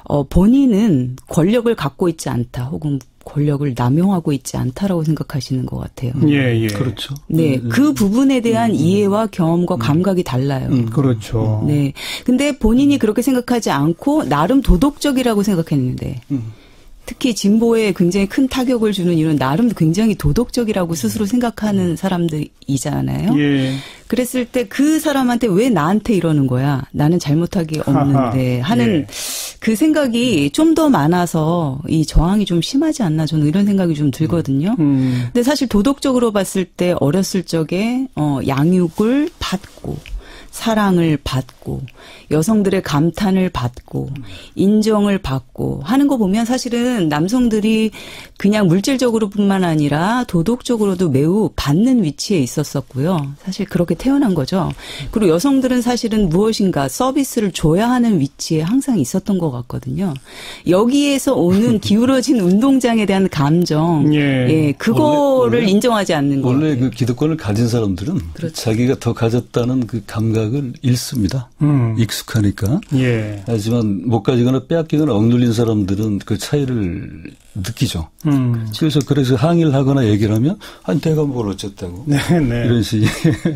본인은 권력을 갖고 있지 않다, 혹은 권력을 남용하고 있지 않다라고 생각하시는 것 같아요. 예, 예. 그렇죠. 네. 그 부분에 대한 이해와 경험과 감각이 달라요. 그렇죠. 네. 근데 본인이 그렇게 생각하지 않고 나름 도덕적이라고 생각했는데 특히 진보에 굉장히 큰 타격을 주는 이런 나름 굉장히 도덕적이라고 스스로 생각하는 사람들이잖아요. 예. 그랬을 때 그 사람한테 왜 나한테 이러는 거야? 나는 잘못한 게 없는데 하는 예. 그 생각이 좀 더 많아서 이 저항이 좀 심하지 않나 저는 이런 생각이 좀 들거든요. 근데 사실 도덕적으로 봤을 때 어렸을 적에 양육을 받고 사랑을 받고 여성들의 감탄을 받고 인정을 받고 하는 거 보면 사실은 남성들이 그냥 물질적으로뿐만 아니라 도덕적으로도 매우 받는 위치에 있었었고요. 사실 그렇게 태어난 거죠. 그리고 여성들은 사실은 무엇인가 서비스를 줘야 하는 위치에 항상 있었던 것 같거든요. 여기에서 오는 기울어진 운동장에 대한 감정, 예, 그거를 원래 인정하지 않는 거예요. 원래 그 기득권을 가진 사람들은 그렇죠. 자기가 더 가졌다는 그 감각을 잃습니다. 익숙하니까. 예. 하지만 못 가지거나 빼앗기거나 억눌린 사람들은 그 차이를 느끼죠. 그래서 항의를 하거나 얘기를 하면 아니 내가 뭘 어쨌다고. 네, 네. 이런 식의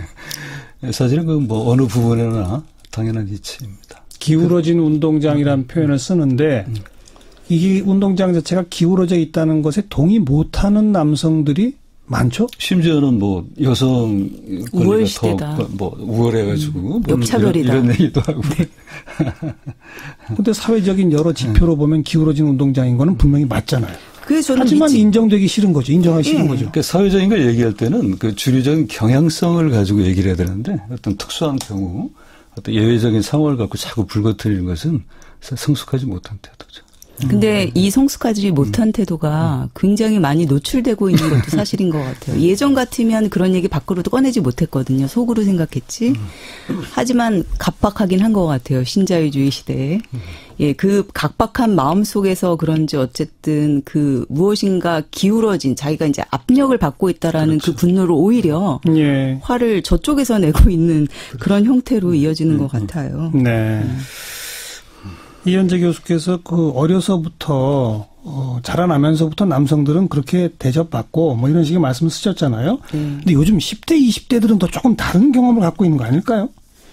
사실은 그 뭐 어느 부분에나 당연한 이치입니다. 기울어진 운동장이라는 표현을 쓰는데 이 운동장 자체가 기울어져 있다는 것에 동의 못하는 남성들이 많죠? 심지어는 뭐 여성 우월 시대다. 뭐 우월해가지고 역차별이다. 이런 얘기도 하고. 그런데 네. 사회적인 여러 지표로 보면 기울어진 운동장인 거는 분명히 맞잖아요. 저는 하지만 인정되기 싫은 거죠. 인정하기 싫은 거죠. 그러니까 사회적인 걸 얘기할 때는 그 주류적인 경향성을 가지고 얘기를 해야 되는데 어떤 특수한 경우 어떤 예외적인 상황을 갖고 자꾸 불거뜨리는 것은 성숙하지 못한 태도죠. 근데 이 성숙하지 못한 태도가 굉장히 많이 노출되고 있는 것도 사실인 것 같아요. 예전 같으면 그런 얘기 밖으로도 꺼내지 못했거든요. 속으로 생각했지. 하지만 각박하긴 한 것 같아요. 신자유주의 시대에. 예, 그 각박한 마음 속에서 그런지 어쨌든 그 무엇인가 기울어진 자기가 이제 압력을 받고 있다라는 그렇죠. 그 분노를 오히려 예. 화를 저쪽에서 내고 있는 그런 형태로 이어지는 것 같아요. 네. 이현재 교수께서 그 어려서부터 자라나면서부터 남성들은 그렇게 대접받고 뭐 이런 식의 말씀을 쓰셨잖아요. 근데 요즘 10대, 20대들은 또 조금 다른 경험을 갖고 있는 거 아닐까요?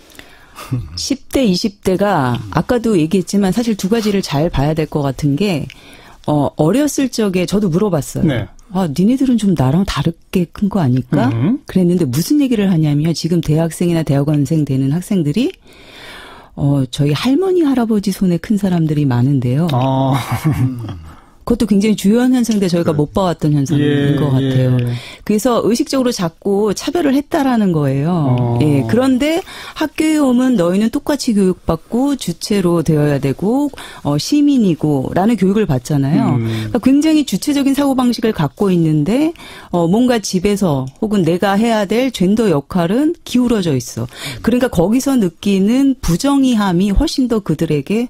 10대, 20대가 아까도 얘기했지만 사실 두 가지를 잘 봐야 될 것 같은 게 어렸을 적에 저도 물어봤어요. 네. 니네들은 좀 나랑 다르게 큰 거 아닐까? 그랬는데 무슨 얘기를 하냐면 지금 대학생이나 대학원생 되는 학생들이 저희 할머니, 할아버지 손에 큰 사람들이 많은데요. 그것도 굉장히 주요한 현상인데 저희가 못 봐왔던 현상인 것 같아요. 예. 그래서 의식적으로 자꾸 차별을 했다라는 거예요. 예. 그런데 학교에 오면 너희는 똑같이 교육받고 주체로 되어야 되고 시민이고 라는 교육을 받잖아요. 그러니까 굉장히 주체적인 사고방식을 갖고 있는데 뭔가 집에서 혹은 내가 해야 될 젠더 역할은 기울어져 있어. 그러니까 거기서 느끼는 부정의함이 훨씬 더 그들에게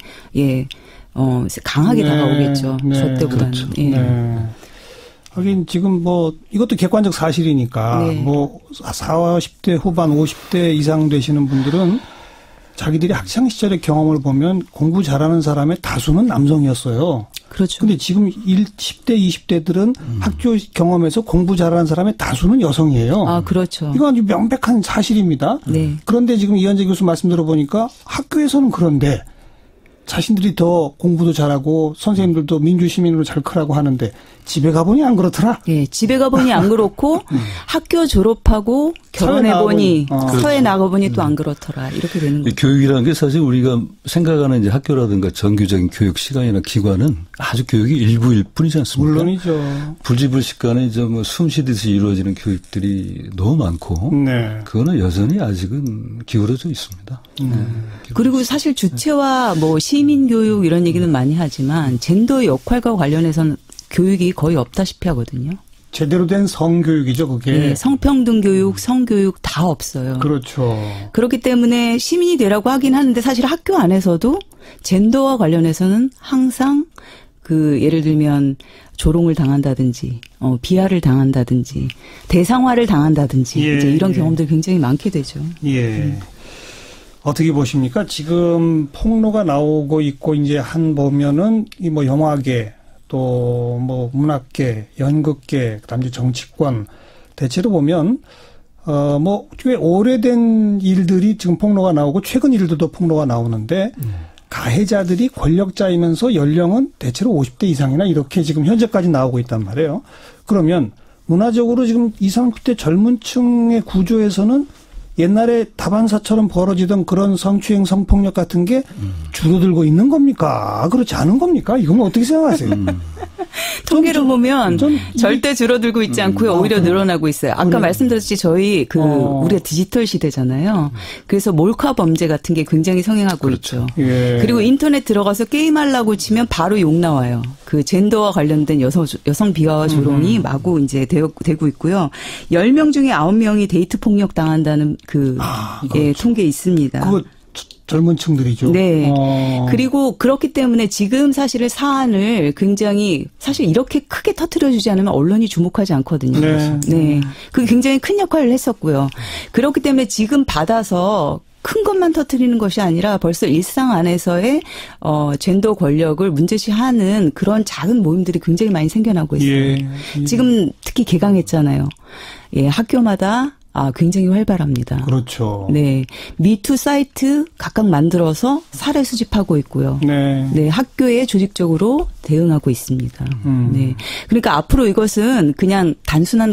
강하게 다가오겠죠. 저 때보다는. 그렇죠. 네. 하긴 지금 뭐 이것도 객관적 사실이니까 뭐 40, 50대 후반 50대 이상 되시는 분들은 자기들이 학창 시절의 경험을 보면 공부 잘하는 사람의 다수는 남성이었어요. 그렇죠. 근데 지금 10대, 20대들은 학교 경험에서 공부 잘하는 사람의 다수는 여성이에요. 아, 그렇죠. 이건 아주 명백한 사실입니다. 네. 그런데 지금 이현재 교수 말씀 들어보니까 학교에서는 그런데 자신들이 더 공부도 잘하고 선생님들도 민주시민으로 잘 크라고 하는데 집에 가보니 안 그렇더라? 예, 집에 가보니 안 그렇고 학교 졸업하고 결혼해보니 사회 나가보니 또 안 그렇더라. 이렇게 되는 거죠. 교육이라는 게 사실 우리가 생각하는 이제 학교라든가 정규적인 교육 시간이나 기관은 아주 교육이 일부일 뿐이지 않습니까? 물론이죠. 불지불식간에 이제 뭐 숨쉬듯이 이루어지는 교육들이 너무 많고 네. 그거는 여전히 아직은 기울어져 있습니다. 그리고 사실 주체와 뭐 시민교육 이런 얘기는 많이 하지만 젠더의 역할과 관련해서는 교육이 거의 없다시피 하거든요. 제대로 된 성교육이죠, 그게. 네, 성평등 교육, 성교육 다 없어요. 그렇죠. 그렇기 때문에 시민이 되라고 하긴 하는데 사실 학교 안에서도 젠더와 관련해서는 항상 그 예를 들면 조롱을 당한다든지 비하를 당한다든지 대상화를 당한다든지 예, 이제 이런 예. 경험들이 굉장히 많게 되죠. 예. 어떻게 보십니까? 지금 폭로가 나오고 있고 이제 한 보면은 이 뭐 영화계 또 뭐 문학계, 연극계, 그다음에 정치권 대체로 보면 뭐 꽤 오래된 일들이 지금 폭로가 나오고 최근 일들도 폭로가 나오는데 가해자들이 권력자이면서 연령은 대체로 50대 이상이나 이렇게 지금 현재까지 나오고 있단 말이에요. 그러면 문화적으로 지금 20, 30대 젊은 층의 구조에서는 옛날에 다반사처럼 벌어지던 그런 성추행, 성폭력 같은 게 줄어들고 있는 겁니까? 그렇지 않은 겁니까? 이건 어떻게 생각하세요? 통계로 보면 절대 줄어들고 있지 않고요. 오히려 늘어나고 있어요. 아까 말씀드렸듯이 저희 우리가 디지털 시대잖아요. 그래서 몰카 범죄 같은 게 굉장히 성행하고 그렇죠. 있죠. 예. 그리고 인터넷 들어가서 게임하려고 치면 바로 욕 나와요. 그 젠더와 관련된 여성 비하와 조롱이 마구 이제 되고 있고요. 10명 중에 9명이 데이트 폭력 당한다는 예, 통계 있습니다. 그거 젊은 층들이죠. 네. 그리고 그렇기 때문에 지금 사실은 사안을 굉장히 사실 이렇게 크게 터뜨려주지 않으면 언론이 주목하지 않거든요. 네. 네. 그게 굉장히 큰 역할을 했었고요. 그렇기 때문에 지금 받아서 큰 것만 터뜨리는 것이 아니라 벌써 일상 안에서의 젠더 권력을 문제시하는 그런 작은 모임들이 굉장히 많이 생겨나고 있어요. 예. 지금 특히 개강했잖아요. 예, 학교마다 굉장히 활발합니다. 그렇죠. 네. 미투 사이트 각각 만들어서 사례 수집하고 있고요. 네. 네. 학교에 조직적으로 대응하고 있습니다. 네. 그러니까 앞으로 이것은 그냥 단순한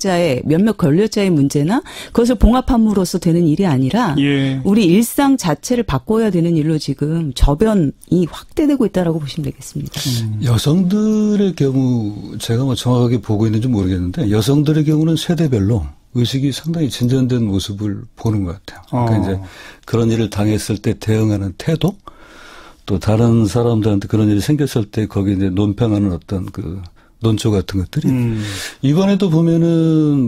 몇몇 권력자의 문제나 그것을 봉합함으로써 되는 일이 아니라 예. 우리 일상 자체를 바꿔야 되는 일로 지금 저변이 확대되고 있다라고 보시면 되겠습니다. 여성들의 경우 제가 뭐 정확하게 보고 있는지 모르겠는데 여성들의 경우는 세대별로 의식이 상당히 진전된 모습을 보는 것 같아요. 그러니까 이제 그런 일을 당했을 때 대응하는 태도, 또 다른 사람들한테 그런 일이 생겼을 때 거기에 이제 논평하는 어떤 그 논조 같은 것들이 이번에도 보면은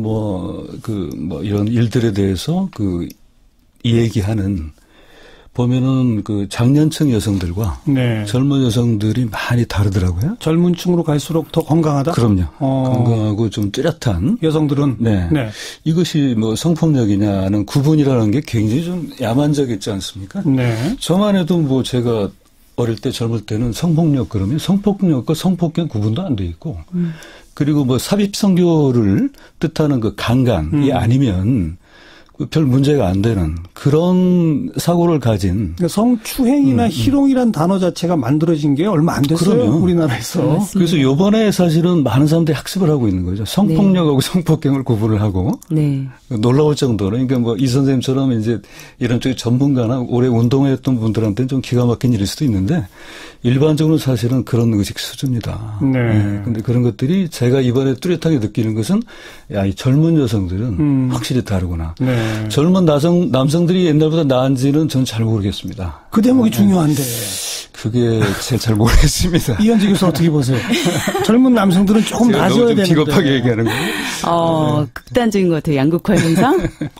이런 일들에 대해서 이 얘기하는 보면은 그 장년층 여성들과 네. 젊은 여성들이 많이 다르더라고요. 젊은 층으로 갈수록 더 건강하다? 그럼요. 건강하고 좀 뚜렷한. 여성들은? 네. 네. 이것이 뭐 성폭력이냐는 구분이라는 게 굉장히 좀 야만적이지 않습니까? 네. 저만 해도 뭐 제가 어릴 때 젊을 때는 성폭력 그러면 성폭력과 성폭행 구분도 안 돼 있고 그리고 뭐 삽입성교를 뜻하는 그 강간이 아니면 별 문제가 안 되는 그런 사고를 가진. 그러니까 성추행이나 희롱이란 단어 자체가 만들어진 게 얼마 안 됐어요. 그럼요. 우리나라에서. 맞습니다. 그래서 요번에 사실은 많은 사람들이 학습을 하고 있는 거죠. 성폭력하고 네. 성폭행을 구분을 하고. 네. 놀라울 정도로. 그러니까 뭐 이 선생님처럼 이제 이런 쪽에 전문가나 오래 운동했던 분들한테는 좀 기가 막힌 일일 수도 있는데 일반적으로 사실은 그런 의식 수준이다. 네. 네. 근데 그런 것들이 제가 이번에 뚜렷하게 느끼는 것은 이 젊은 여성들은 확실히 다르구나. 네. 젊은 남성들이 옛날보다 나은지는 저는 잘 모르겠습니다. 그 대목이 중요한데. 그게 제가 잘 모르겠습니다. 이현지 교수 어떻게 보세요? 젊은 남성들은 조금 나아져야 되는데. 비겁하게 얘기하는 거예요? 극단적인 것 같아요. 양극화 현상?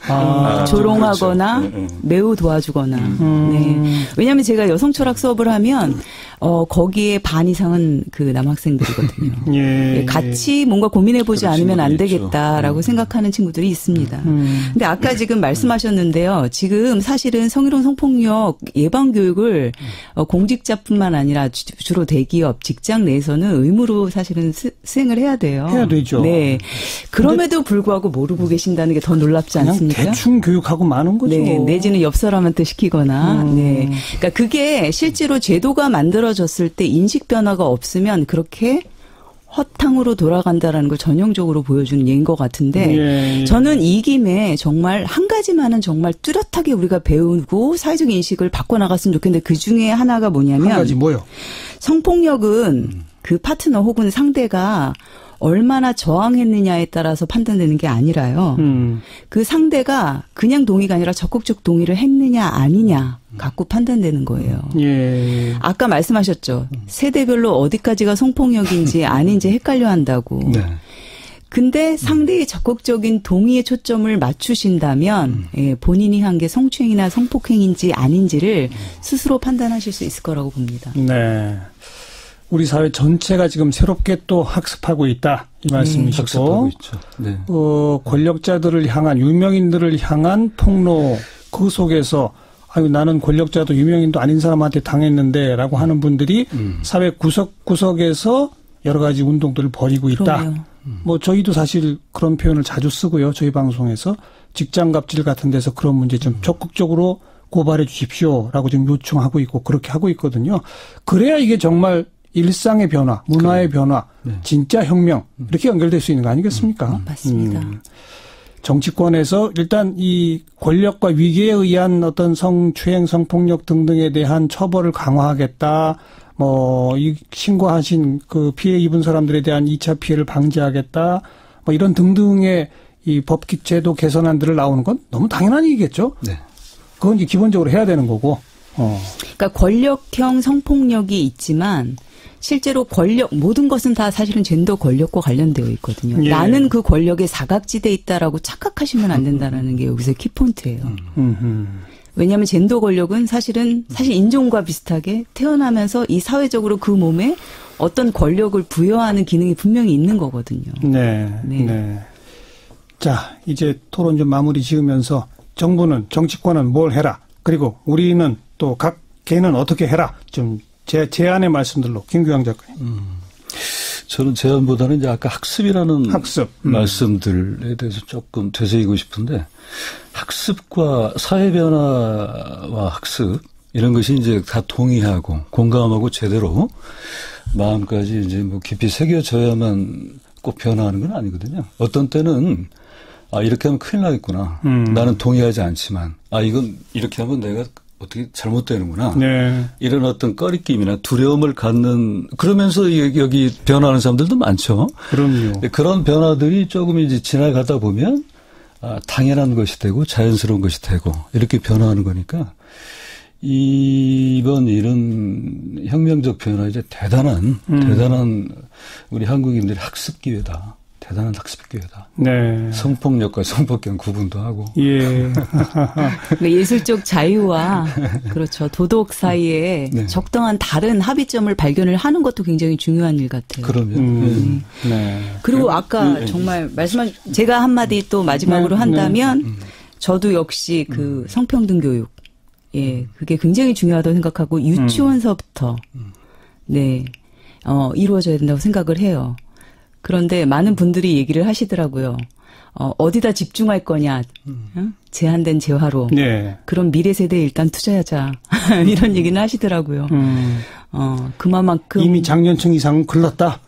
조롱하거나 그렇죠. 매우 도와주거나. 네. 왜냐하면 제가 여성 철학 수업을 하면 거기에 반 이상은 그 남학생들이거든요. 예. 같이 뭔가 고민해보지 않으면 안 되겠다라고 생각하는 친구들이 있습니다. 근데 아까 지금 말씀하셨는데요. 지금 사실은 성희롱 성폭력 예방 교육을 공직자뿐만 아니라 주로 대기업, 직장 내에서는 의무로 사실은 수행을 해야 돼요. 해야 되죠. 네. 그럼에도 불구하고 모르고 계신다는 게 더 놀랍지 않습니까? 대충 교육하고 마는 거죠. 네. 내지는 옆 사람한테 시키거나. 네. 그러니까 그게 실제로 제도가 만들어졌을 때 인식 변화가 없으면 그렇게 허탕으로 돌아간다라는 걸 전형적으로 보여주는 예인 것 같은데 저는 이 김에 정말 한 가지만은 정말 뚜렷하게 우리가 배우고 사회적 인식을 바꿔나갔으면 좋겠는데 그중에 하나가 뭐냐면 한 가지 뭐요? 성폭력은 그 파트너 혹은 상대가 얼마나 저항했느냐에 따라서 판단되는 게 아니라요. 그 상대가 그냥 동의가 아니라 적극적 동의를 했느냐 아니냐 갖고 판단되는 거예요. 예. 아까 말씀하셨죠. 세대별로 어디까지가 성폭력인지 아닌지 헷갈려 한다고. 네. 근데 상대의 적극적인 동의에 초점을 맞추신다면 본인이 한 게 성추행이나 성폭행인지 아닌지를 스스로 판단하실 수 있을 거라고 봅니다. 네. 우리 사회 전체가 지금 새롭게 또 학습하고 있다 이 말씀이시고 학습하고 있죠. 네. 권력자들을 향한 유명인들을 향한 폭로 그 속에서 아유 나는 권력자도 유명인도 아닌 사람한테 당했는데라고 하는 분들이 사회 구석구석에서 여러 가지 운동들을 벌이고 있다. 뭐 저희도 사실 그런 표현을 자주 쓰고요. 저희 방송에서 직장 갑질 같은 데서 그런 문제 좀 적극적으로 고발해 주십시오라고 지금 요청하고 있고 그렇게 하고 있거든요. 그래야 이게 정말 일상의 변화, 문화의 변화, 진짜 혁명 이렇게 연결될 수 있는 거 아니겠습니까? 맞습니다. 정치권에서 일단 이 권력과 위계에 의한 어떤 성추행, 성폭력 등등에 대한 처벌을 강화하겠다. 뭐 이 신고하신 그 피해 입은 사람들에 대한 2차 피해를 방지하겠다. 뭐 이런 등등의 이 법 제도 개선안들을 나오는 건 너무 당연한 얘기겠죠. 네. 그건 이제 기본적으로 해야 되는 거고. 그러니까 권력형 성폭력이 있지만 실제로 모든 것은 다 사실은 젠더 권력과 관련되어 있거든요. 예. 나는 그 권력의 사각지대에 있다라고 착각하시면 안 된다라는 게 여기서 키포인트예요. 왜냐하면 젠더 권력은 사실 인종과 비슷하게 태어나면서 이 사회적으로 그 몸에 어떤 권력을 부여하는 기능이 분명히 있는 거거든요. 네. 자, 이제 토론 좀 마무리 지으면서 정부는, 정치권은 뭘 해라. 그리고 우리는 또 각 개는 어떻게 해라. 좀 제안의 말씀들로 김규영 작가님. 저는 제안보다는 이제 아까 학습이라는 말씀들에 대해서 조금 되새기고 싶은데 학습과 사회 변화와 학습 이런 것이 이제 다 동의하고 공감하고 제대로 마음까지 이제 뭐 깊이 새겨져야만 꼭 변화하는 건 아니거든요. 어떤 때는 이렇게 하면 큰일 나겠구나. 나는 동의하지 않지만 이건 이렇게 하면 내가 어떻게 잘못되는구나. 네. 이런 어떤 꺼리낌이나 두려움을 갖는 그러면서 여기 변화하는 사람들도 많죠. 그럼요. 그런 변화들이 조금 이제 지나가다 보면 당연한 것이 되고 자연스러운 것이 되고 이렇게 변화하는 거니까 이번 이런 혁명적 변화 이제 대단한 우리 한국인들의 학습 기회다. 대단한 학습 기회다. 네. 성폭력과 성폭행 구분도 하고. 예. 예술적 자유와 그렇죠. 도덕 사이에 적당한 다른 합의점을 발견을 하는 것도 굉장히 중요한 일 같아요. 그러면. 네. 그리고 아까 정말 제가 한마디 또 마지막으로 한다면 저도 역시 그 성평등 교육. 예. 그게 굉장히 중요하다고 생각하고 유치원서부터 이루어져야 된다고 생각을 해요. 그런데 많은 분들이 얘기를 하시더라고요. 어디다 집중할 거냐. 제한된 재화로. 네. 그럼 미래 세대에 일단 투자하자. 이런 얘기는 하시더라고요. 그만큼. 이미 장년층 이상은 글렀다.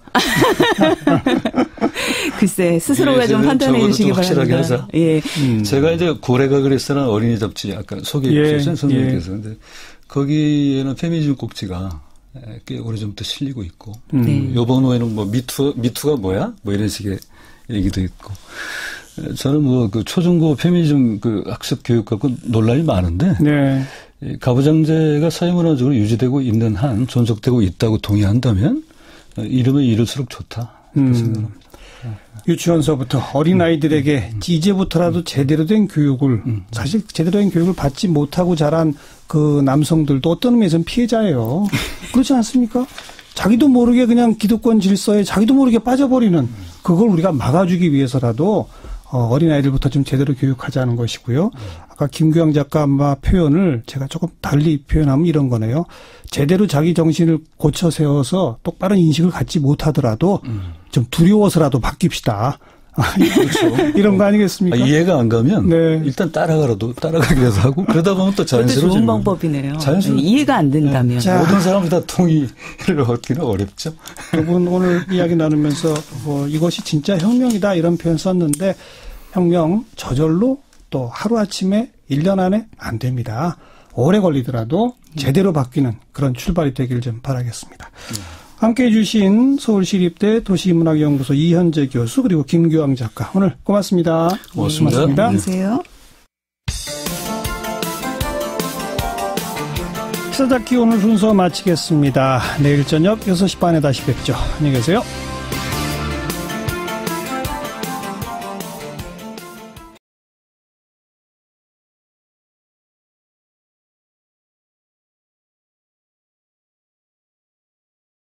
글쎄 스스로가 좀 판단해 주시기 바랍니다. 하자. 예. 제가 이제 고래가 그랬으나 어린이 잡지 아까 소개해 주신 선생님께서. 근데 거기에는 페미니즘 꼭지가 꽤 오래전부터 실리고 있고 요번 후에는 뭐 미투가 뭐야? 뭐 이런 식의 얘기도 있고 저는 뭐 그 초중고 페미니즘 그 학습 교육 갖고 논란이 많은데 가부장제가 사회문화적으로 유지되고 있는 한 존속되고 있다고 동의한다면 이름을 잃을수록 좋다 이렇게 생각합니다. 유치원서부터 어린아이들에게 이제부터라도 제대로 된 교육을 사실 제대로 된 교육을 받지 못하고 자란 그 남성들도 어떤 의미에서는 피해자예요. 그렇지 않습니까? 자기도 모르게 그냥 기득권 질서에 자기도 모르게 빠져버리는 그걸 우리가 막아주기 위해서라도 어린아이들부터 좀 제대로 교육하자는 것이고요. 아까 김규영 작가 아마 표현을 제가 조금 달리 표현하면 이런 거네요. 제대로 자기 정신을 고쳐 세워서 똑바른 인식을 갖지 못하더라도 좀 두려워서라도 바뀝시다. 그렇죠. 이런 거 아니겠습니까? 이해가 안 가면 네. 일단 따라가기라도 하고 그러다 보면 또 자연스러워지는 좋은 방법이네요. 이해가 안 된다면. 네. 모든 사람이 다 동의를 얻기는 어렵죠. 여러분 오늘 이야기 나누면서 이것이 진짜 혁명이다 이런 표현 썼는데 혁명 저절로 또 하루아침에 1년 안에 안 됩니다. 오래 걸리더라도 제대로 바뀌는 그런 출발이 되길 좀 바라겠습니다. 함께해 주신 서울시립대 도시문학연구소 이현재 교수 그리고 김규영 작가 오늘 고맙습니다. 고맙습니다. 안녕히 계세요. 시사잡기 오늘 순서 마치겠습니다. 내일 저녁 6시 반에 다시 뵙죠. 안녕히 계세요.